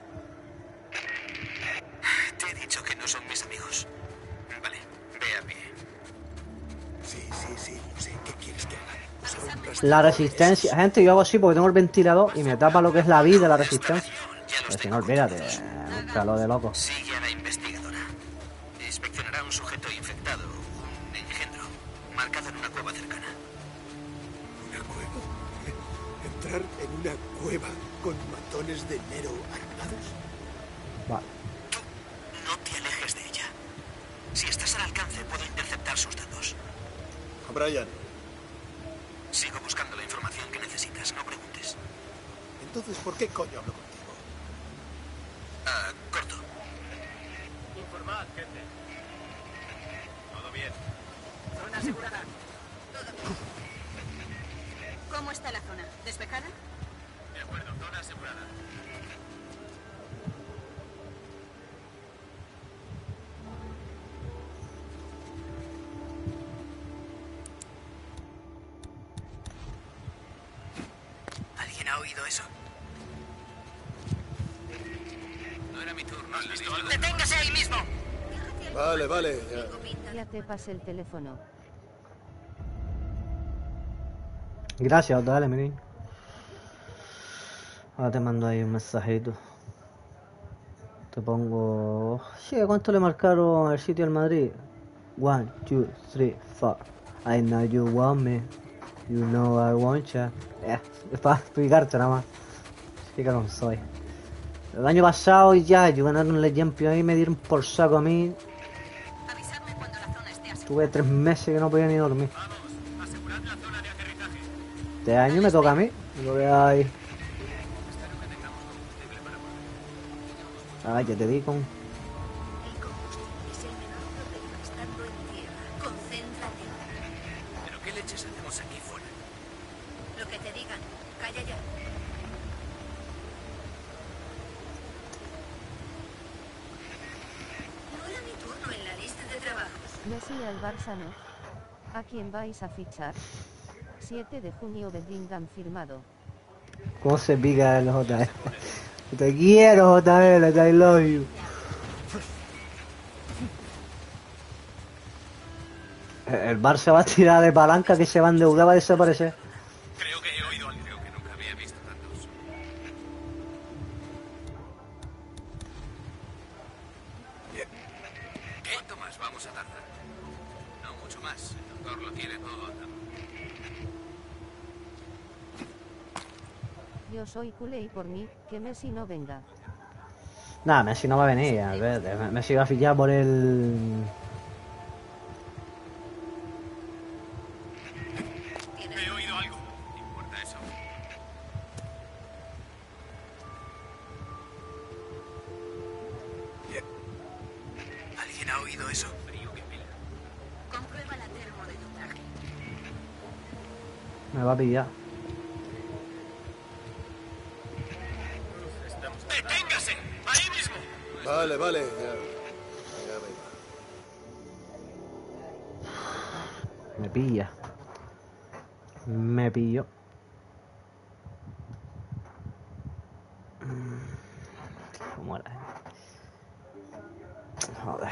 Te he dicho que no son mis amigos. Vale, ve a pie. Sí, sí, sí, no sé. ¿Qué quieres que haga? La resistencia, gente, yo hago así porque tengo el ventilador y me tapa lo que es la vida de la resistencia. Pero si no, olvídate, lo de loco. Sigue a la investigadora. Inspeccionará un sujeto infectado, un engendro, marcado en una cueva cercana. ¿Una cueva? ¿Entrar en una cueva con matones de Nero armados? Vale. Tú no te alejes de ella. Si estás al alcance, puedo interceptar sus datos. Brian. Sigo buscando la información que necesitas, no preguntes. Entonces, ¿por qué coño hablo contigo? Ah, corto. Informad, gente. Todo bien. Zona asegurada. ¿Cómo está la zona? ¿Despejada? De acuerdo, zona asegurada. ¿Alguien ha oído eso? No era mi turno. ¿Has visto algo? ¡Deténgase ahí mismo! Vale, vale. Ya. Ya te pasé el teléfono. Gracias, dale, mi niño. Ahora te mando ahí un mensajito. Te pongo... Sí, ¿cuánto le marcaron el sitio al Madrid? One, two, three, four. I know you want me. You know I want you. Eh, es para explicarte nada más. Qué cabrón soy. El año pasado ya, yo ganaron el Champions y me dieron por saco a mí. Avisadme cuando la zona esté asegurada. Tuve tres meses que no podía ni dormir. Este año me toca a mí. Lo que hay. Ah, ya te di con. El combustible es el menor problema estando en tierra. Concéntrate. ¿Pero qué leches hacemos aquí fuera? Lo que te digan. Calla ya. No era mi turno en la lista de trabajos. Messi al Barça no. ¿A quién vais a fichar? siete de junio Bellingham firmado. ¿Cómo se pica el J L? Te quiero, J L, I love you. El Barça va a tirar de palanca que se va a endeudar, va a desaparecer. Creo que he oído algo que nunca había visto tantos. ¿Cuánto más vamos a tardar? No mucho más. El doctor lo tiene todo atado. Yo soy culé y por mí, que Messi no venga. Nada, Messi no va a venir, a ver, Messi va a fichar por el... He oído algo. ¿Te importa eso? ¿Alguien ha oído eso? Frío que pela. Comprueba la termo de tu traje. Me va a pillar. ¡Deténgase! ¡Ahí mismo! Vale, vale. Ya, ya me iba. Me pilla. Me pillo. ¿Cómo era? Joder.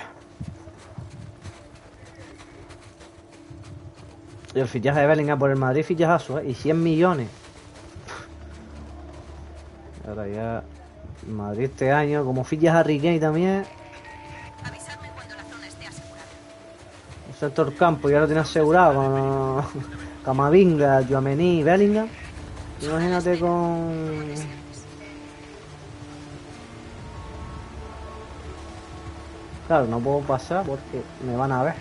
Y el fichaje de Bellingham por el Madrid, fichajazo, ¿eh? Y cien millones. Ahora ya... Madrid este año, como fichas a Riquelme también. Avisadme cuando la zona esté asegurada. El sector campo ya lo tiene asegurado con Camavinga, Tchouaméni y Bellingham. Imagínate con... Claro, no puedo pasar porque me van a ver.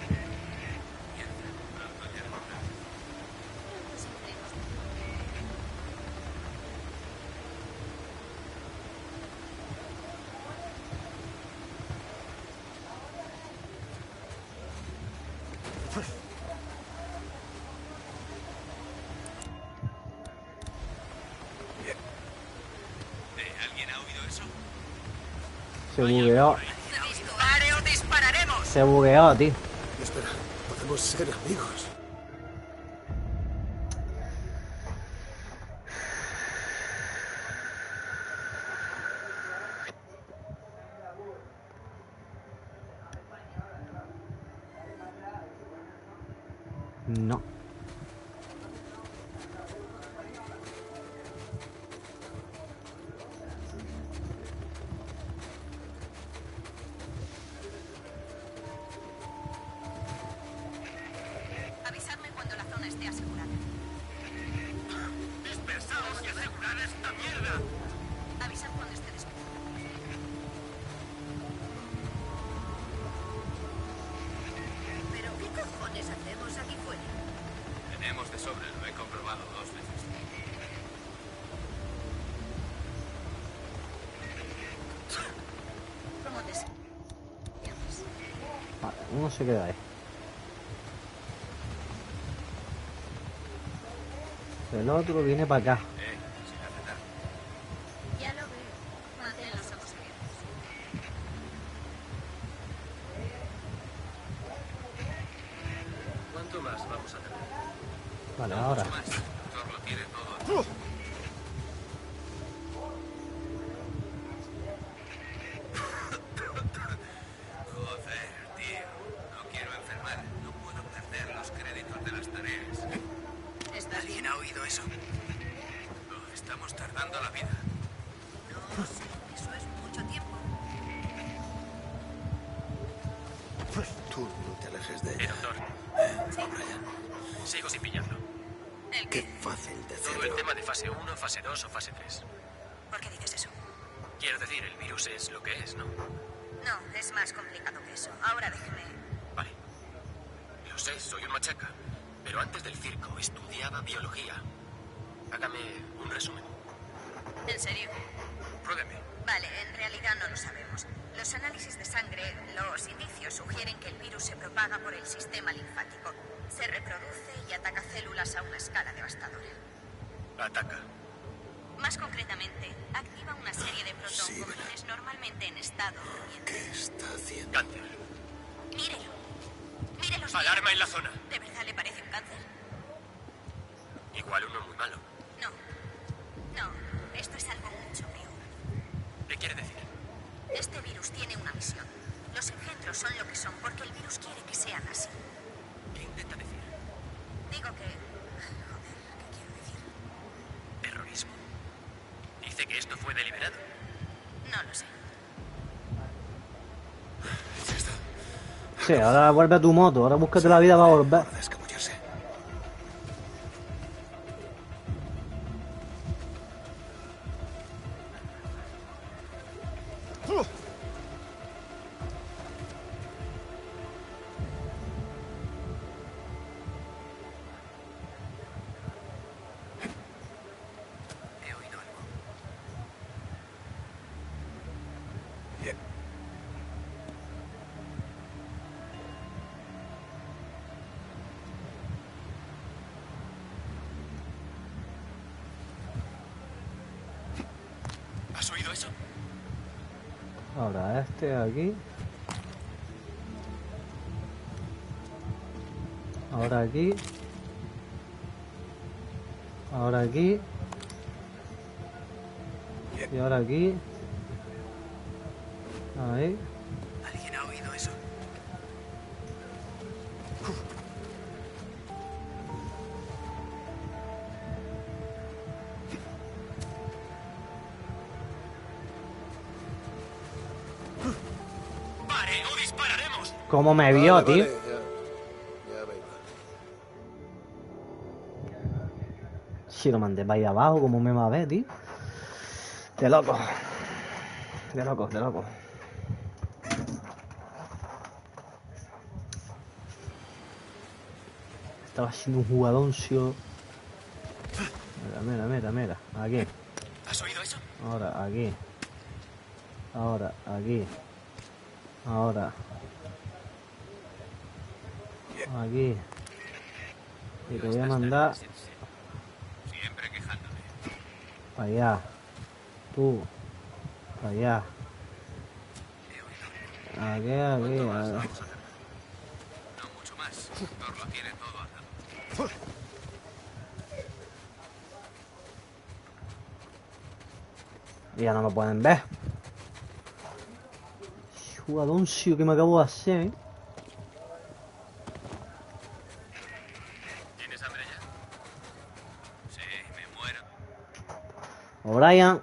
¿Alguien ha oído eso? Se bugueó. ¡Dispare o dispararemos! Se bugueó, tío. Espera, podemos ser amigos. No. Avisadme cuando la zona esté asegurada. ¡Dispersaos y asegurad esta mierda! Avisad cuando esté despejada. ¿Pero qué cojones hacemos aquí fuera? Tenemos de sobra, lo he comprobado dos veces. ¿Cómo te sientes? Vale, uno se queda ahí. El otro viene para acá. Ya lo veo. Mantén los ojos abiertos. ¿Cuánto más vamos a tener? Vale, ahora. Thor lo tiene todo. Joder, tío. No quiero enfermar. No puedo perder los créditos de las tareas. ¿Estás bien? ¿Alguien ha oído eso? Oh, estamos tardando la vida. No sé, eso es mucho tiempo. Tú no te alejes de ella. Doctor. Sí. Sigo sin pillarlo. ¿El Qué qué? fácil de Todo el hacerlo. tema de fase uno, fase dos o fase tres. ¿Por qué dices eso? Quiero decir, el virus es lo que es, ¿no? No, es más complicado que eso. Ahora déjeme. Vale. Lo sé, soy un machaca. Pero antes del circo estudiaba biología. Hágame un resumen. ¿En serio? Pruébeme. Vale, en realidad no lo sabemos. Los análisis de sangre, los indicios sugieren que el virus se propaga por el sistema linfático. Se reproduce y ataca células a una escala devastadora. Ataca. Más concretamente, activa una serie de protoncomines normalmente en estado dormiente. ¿Qué está haciendo? Cáncer. Mírelo. Mírelo. Alarma en la zona. ¿De verdad le parece un cáncer? Igual uno muy malo. No. No, esto es algo mucho peor. ¿Qué quiere decir? Este virus tiene una misión. Los engendros son lo que son porque el virus quiere que sean así. ¿Qué intenta decir? Digo que... Joder, ¿qué quiero decir? Terrorismo. Dice que esto fue deliberado. No lo sé. Ya está. Sí, ahora vuelve a tu moto. Ahora búscate la vida para volver. Para descabullarse. He oído algo. Bien. ¿Has oído eso? Ahora este aquí. Ahora aquí. Ahora aquí. Y ahora aquí. Ahí. ¿Alguien ha oído eso? ¡Pare o dispararemos! ¿Cómo me vio, Vale, tío? vale, ya. Ya vengo. Si lo mandé para ahí abajo, ¿cómo me va a ver, tío? De loco. De loco, de loco. Estaba siendo un jugadoncio. Mira, mira, mira, mira. Aquí. ¿Has oído eso? Ahora, aquí. Ahora, aquí. Ahora. Aquí. Y te voy a mandar Siempre quejándome. para allá. Tú. Para allá. Aquí, aquí. Vamos aquí. a hacer. No mucho más. Thor lo tiene todo atado. Y ya no lo pueden ver. Jugadoncio que me acabo de hacer, ¿eh? O'Brien.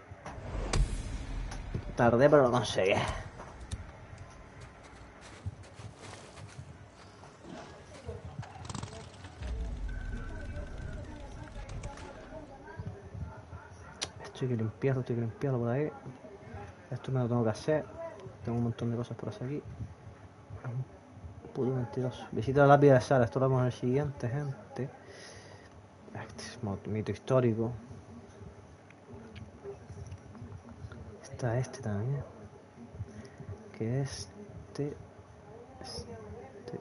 Tardé, pero lo conseguí. Esto hay que limpiarlo, esto hay que limpiarlo por ahí. Esto me lo tengo que hacer. Tengo un montón de cosas por hacer aquí. Un puto mentiroso. Visita la lápida de Sara. Esto lo vemos en el siguiente, gente. Este es mito histórico. Está este también. Que este... Este...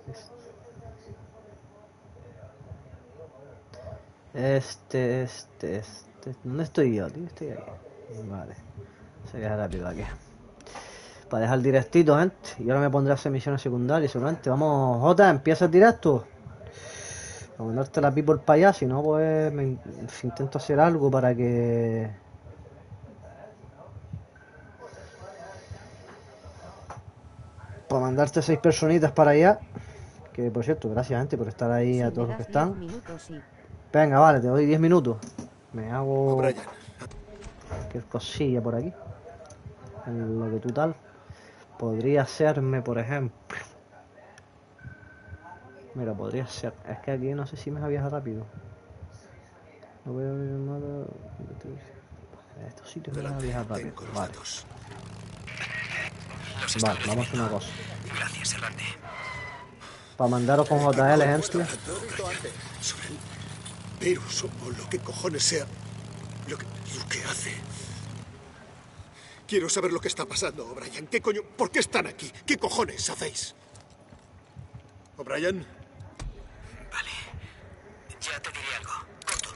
Este... Este... Este... este. ¿Dónde estoy yo, tío? Estoy aquí. Vale. Se queda rápido aquí. Para dejar directito, gente. Y ahora me pondré a hacer misiones secundarias seguramente. Vamos, Jota, empieza el directo. A mandarte la people para allá. Si no, pues me intento hacer algo para que... Para mandarte seis personitas para allá. Que por cierto, gracias, gente, por estar ahí, a todos los que están. Minutos, sí. Venga, vale, te doy diez minutos. Me hago cualquier cosilla por aquí. En lo que tú tal. Podría hacerme, por ejemplo. Mira, podría ser. Es que aquí no sé si me va a viajar rápido. No voy a ver nada. Estos sitios me van a viajar rápido. Vale. Vale, vamos a hacer una cosa. Gracias, Errante. Para mandaros con J L, gente. Sobre el virus o lo que cojones sea. Lo que, lo que hace. Quiero saber lo que está pasando, O'Brien. ¿Qué coño? ¿Por qué están aquí? ¿Qué cojones hacéis? ¿O'Brien? Vale. Ya te diré algo. Corto.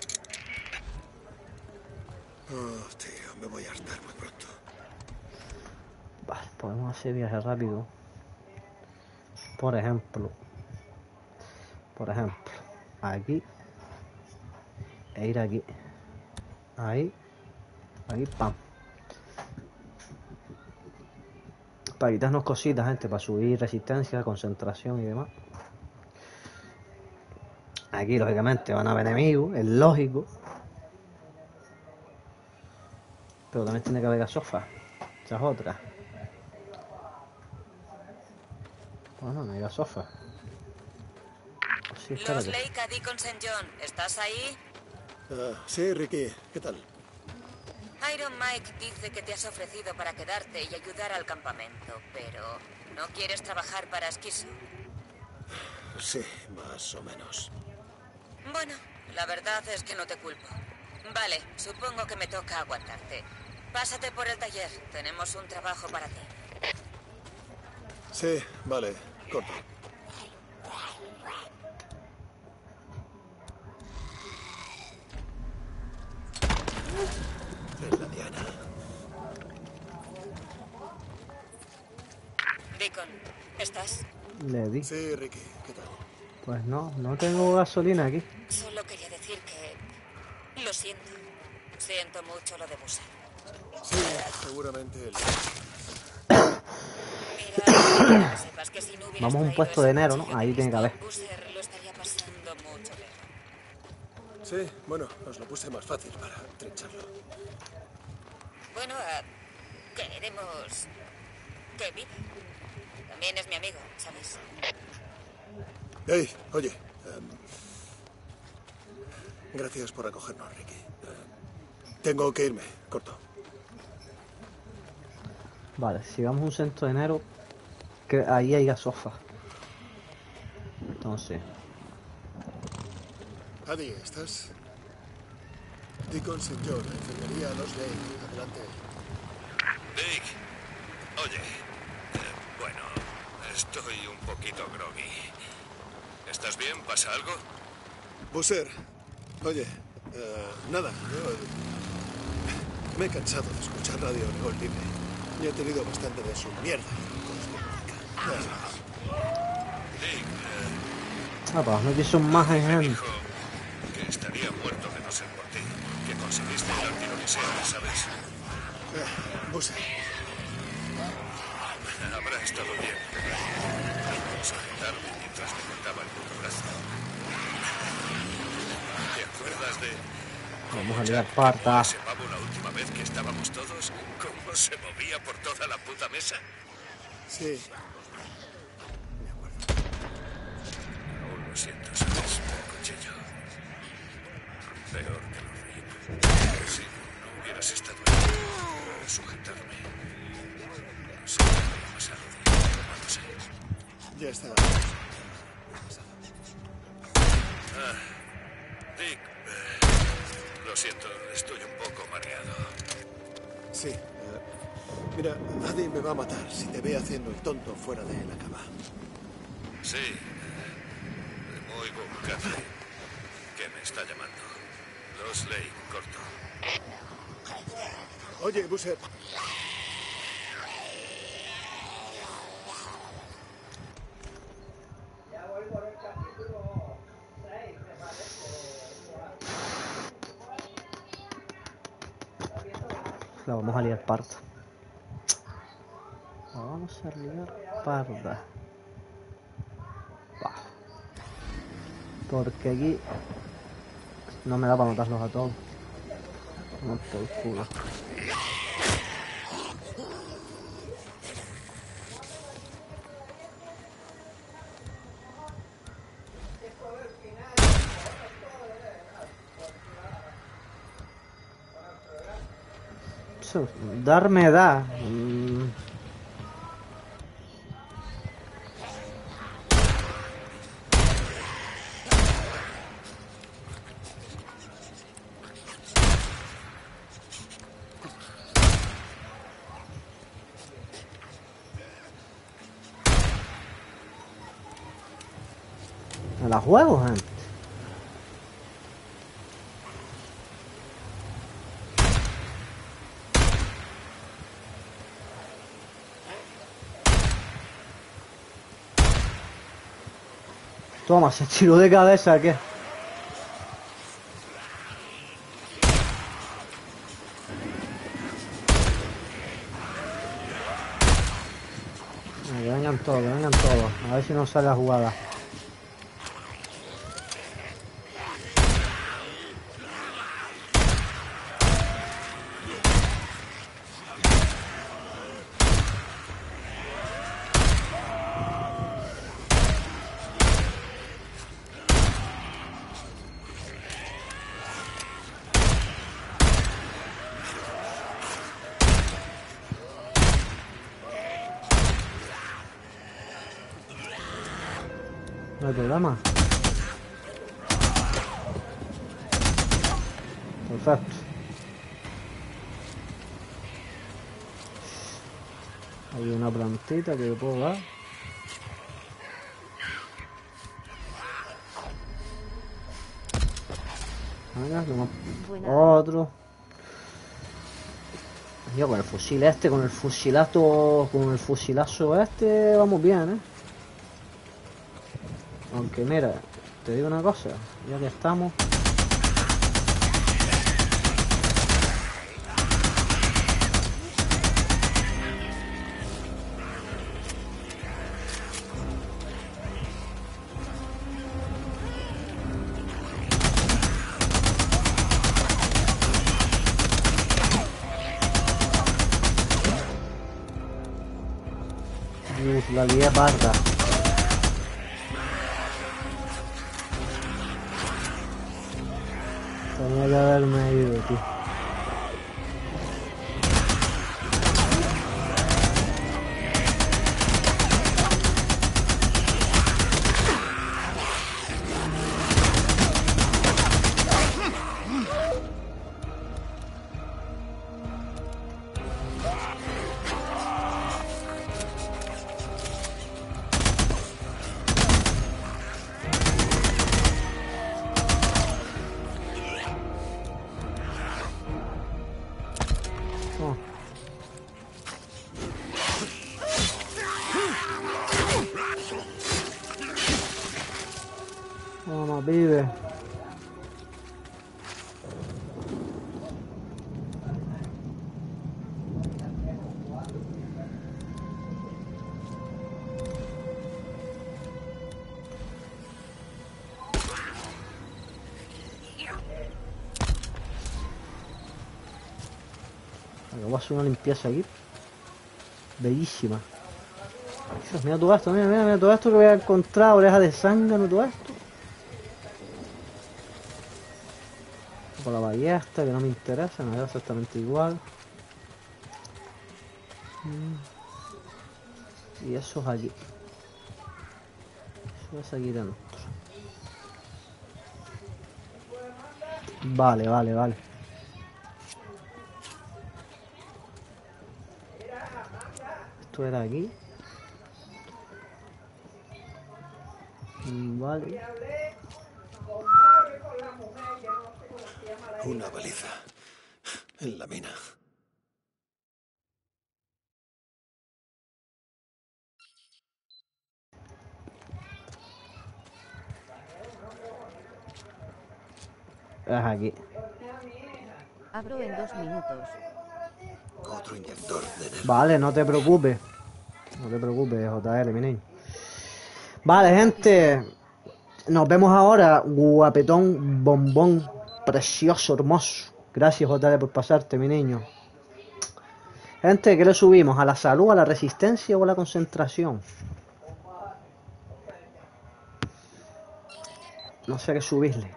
Oh, tío, me voy a hartar muy pronto. Vale, podemos hacer viaje rápido. Por ejemplo. Por ejemplo. Aquí. E ir aquí. Ahí. Aquí, pam. Para quitarnos cositas, gente, para subir resistencia, concentración y demás. Aquí, lógicamente, van a haber enemigos, es lógico. Pero también tiene que haber gasofas. Esa es otra. Bueno, no hay gasofas. Sí, Los Lake a Deacon Saint John, ¿estás ahí? Uh, sí, Ricky, ¿qué tal? Iron Mike dice que te has ofrecido para quedarte y ayudar al campamento, pero ¿no quieres trabajar para Esquizo? Sí, más o menos. Bueno, la verdad es que no te culpo. Vale, supongo que me toca aguantarte. Pásate por el taller, tenemos un trabajo para ti. Sí, vale, corto. Es la Diana. Deacon, ¿estás? Le di. Sí, Ricky, ¿qué tal? Pues no, no tengo gasolina aquí. Solo quería decir que... Lo siento. Siento mucho lo de Busser. Sí, seguramente él. Mira, que sepas que si no hubieras Vamos a un traído puesto ese de enero, ¿no? cuchillo Ahí de tiene que haber. Busser lo estaría pasando mucho peor. Sí, bueno, os lo puse más fácil para trincharlo. Bueno, uh, queremos que viva. También es mi amigo, ¿sabes? Hey, oye. Um, gracias por acogernos, Ricky. Uh, tengo que irme, corto. Vale, si vamos a un centro de enero, que ahí hay gasofa. Entonces. Adi, ¿estás? Deacon Saint John, enfermería Los Lake, adelante. Dick, oye, eh, bueno, estoy un poquito groggy. ¿Estás bien? ¿Pasa algo? Busser, oye, uh, nada, yo me he cansado de escuchar Radio Oregón Libre y he tenido bastante de su mierda. Dick, eh, Ah, pues no quiso más gente. que estaría muerto de no ser por ti, que conseguiste el tiro que sea, ¿sabes? Uh, Busser. Habrá estado bien. Vamos a agitarme mientras te cortaba el puto brazo. ¿Te acuerdas de Vamos a liar parta. ese pavo cabo la última vez que estábamos todos? ¿Cómo se movía por toda la puta mesa? Sí. Aún lo siento, ¿sabes? Cuchillo. Peor que los ríos. Si no hubieras estado ahí para sujetarme. No sé qué habría pasado. No lo sé. Ya está. Ah, Dick, eh, lo siento, estoy un poco mareado. Sí. eh, mira, Adi me va a matar si te ve haciendo el tonto fuera de la cama. Sí, oigo un café que me está llamando. Los Lake, corto. Oye, Busser. La vamos a liar parda. La vamos a liar parda. Bah. Porque aquí no me da para matarlos a todos. No por culo. Darme da. Mm. Me la juego, gente. Toma, se tiró de cabeza, ¿qué? Que vengan todos, que vengan todos. A ver si nos sale la jugada. No hay problema. Perfecto. Hay una plantita que puedo dar. Venga, otro. Yo con el fusil este, con el fusilazo, con el fusilazo este, vamos bien, ¿eh? Aunque mira, te digo una cosa, ya que estamos... Uf, la lié parda. Tenía que haberme ido, tío. Toma, pibe. voy a hacer una limpieza aquí. Bellísima. Dios, mira todo esto, mira, mira, mira todo esto que voy a encontrar, orejas de zángano, todo esto. Con la ballesta, que no me interesa, me da exactamente igual. Y eso es aquí. Eso es aquí dentro. Vale, vale, vale. Esto era aquí. Vale. Una baliza en la mina. Es aquí. Abro en dos minutos. Otro inyector de energía. Vale, no te preocupes. No te preocupes, J L, mi niño. Vale, gente. Nos vemos ahora. Guapetón, bombón, precioso, hermoso. Gracias, J L, por pasarte, mi niño. Gente, ¿qué le subimos? ¿A la salud, a la resistencia o a la concentración? No sé qué subirle.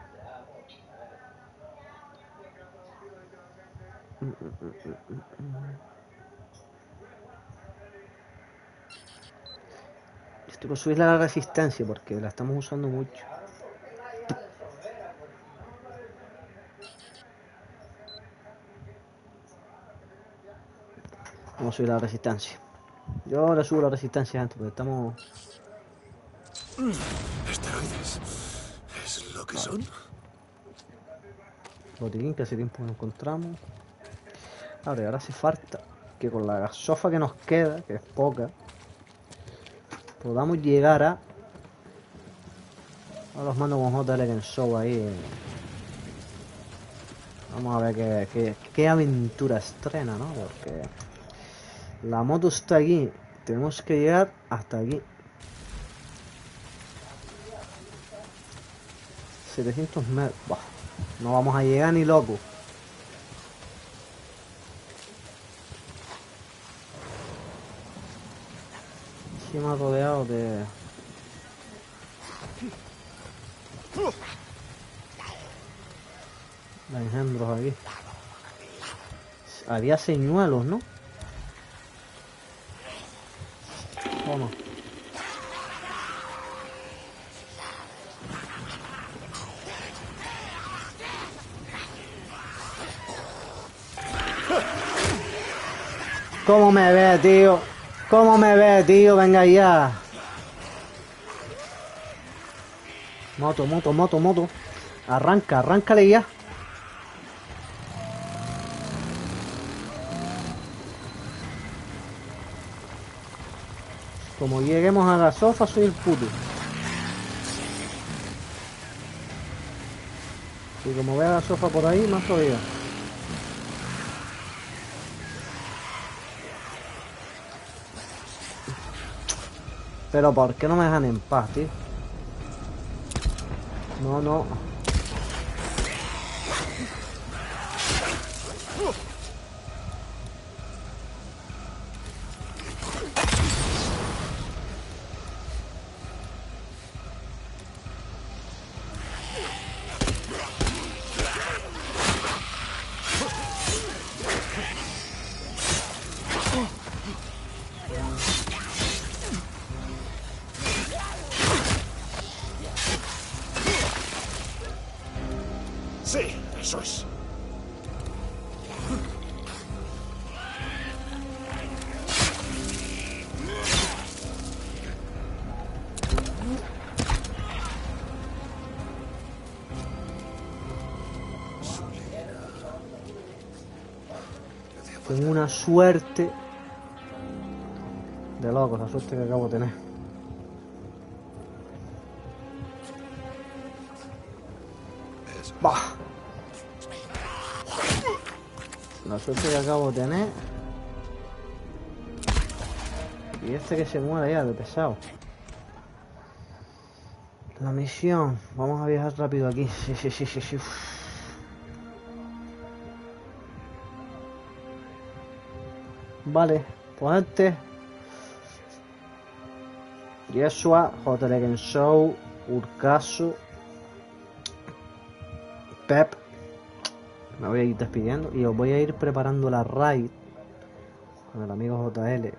Estoy por subirle a la resistencia porque la estamos usando mucho. Vamos a subir la resistencia. Yo le subo la resistencia, gente, porque estamos... Esteroides. ¿Es lo que son? Botiquín, que hace tiempo no encontramos. Ahora, ahora hace falta que con la gasofa que nos queda, que es poca, podamos llegar a... Ahora los mando con J L que en show ahí. eh. Vamos a ver qué, qué, qué aventura estrena, ¿no? Porque la moto está aquí. Tenemos que llegar hasta aquí. setecientos metros. Bah, no vamos a llegar ni loco. Encima rodeado de... de engendros aquí. Había señuelos, ¿no? Toma. ¿Cómo me ve, tío? ¿Cómo me ve, tío? Venga ya. Moto, moto, moto, moto. Arranca, arráncale ya. Como lleguemos a la sofa, soy el puto. Y como vea la sofa por ahí, más todavía. Pero ¿por qué no me dejan en paz, tío? No, no. Sí, eso es. Tengo una suerte de loco, la suerte que acabo de tener. Bah. La suerte que acabo de tener. Y este que se muere ya de pesado. La misión. Vamos a viajar rápido aquí. Sí, sí, sí, sí, sí. Vale, pues gente. Yeshua, J. Legend Show, Urcasu, Pep. Me voy a ir despidiendo y os voy a ir preparando la raid con el amigo J L.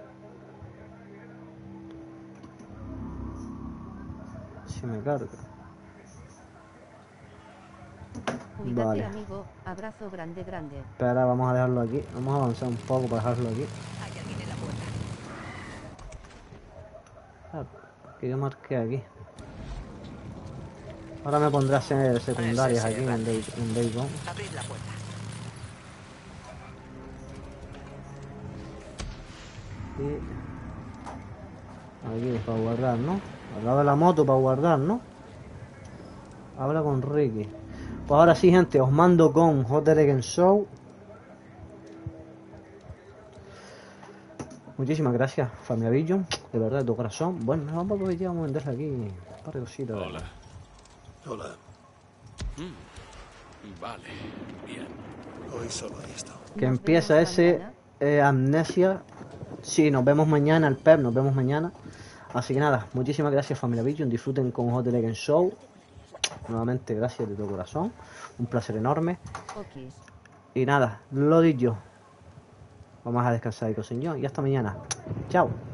Si me carga. Cuídate, Vale. amigo. Abrazo grande, grande. Espera, vamos a dejarlo aquí. Vamos a avanzar un poco para dejarlo aquí. Hay alguien en la puerta. Ah, que yo marqué aquí. Ahora me pondré a hacer secundarias aquí en Day, en Day Gone. Abrid la puerta. Y aquí para guardar, ¿no? Al lado de la moto para guardar, ¿no? Habla con Ricky. Pues ahora sí, gente, os mando con J. Legend Show. Muchísimas gracias, familia Vision, de verdad, de tu corazón. Bueno, vamos a ver, vamos a venderle aquí un par de cositas. Hola. Hola. Mm, Vale, bien. Hoy solo hay esto. Que empieza ese eh, Amnesia. Sí, nos vemos mañana, el Pep, nos vemos mañana. Así que nada, muchísimas gracias, familia Vision. Disfruten con J. Legend Show. Nuevamente, gracias de todo corazón. Un placer enorme. Okis. Y nada, lo dicho. Vamos a descansar y con señor. Y hasta mañana. Chao.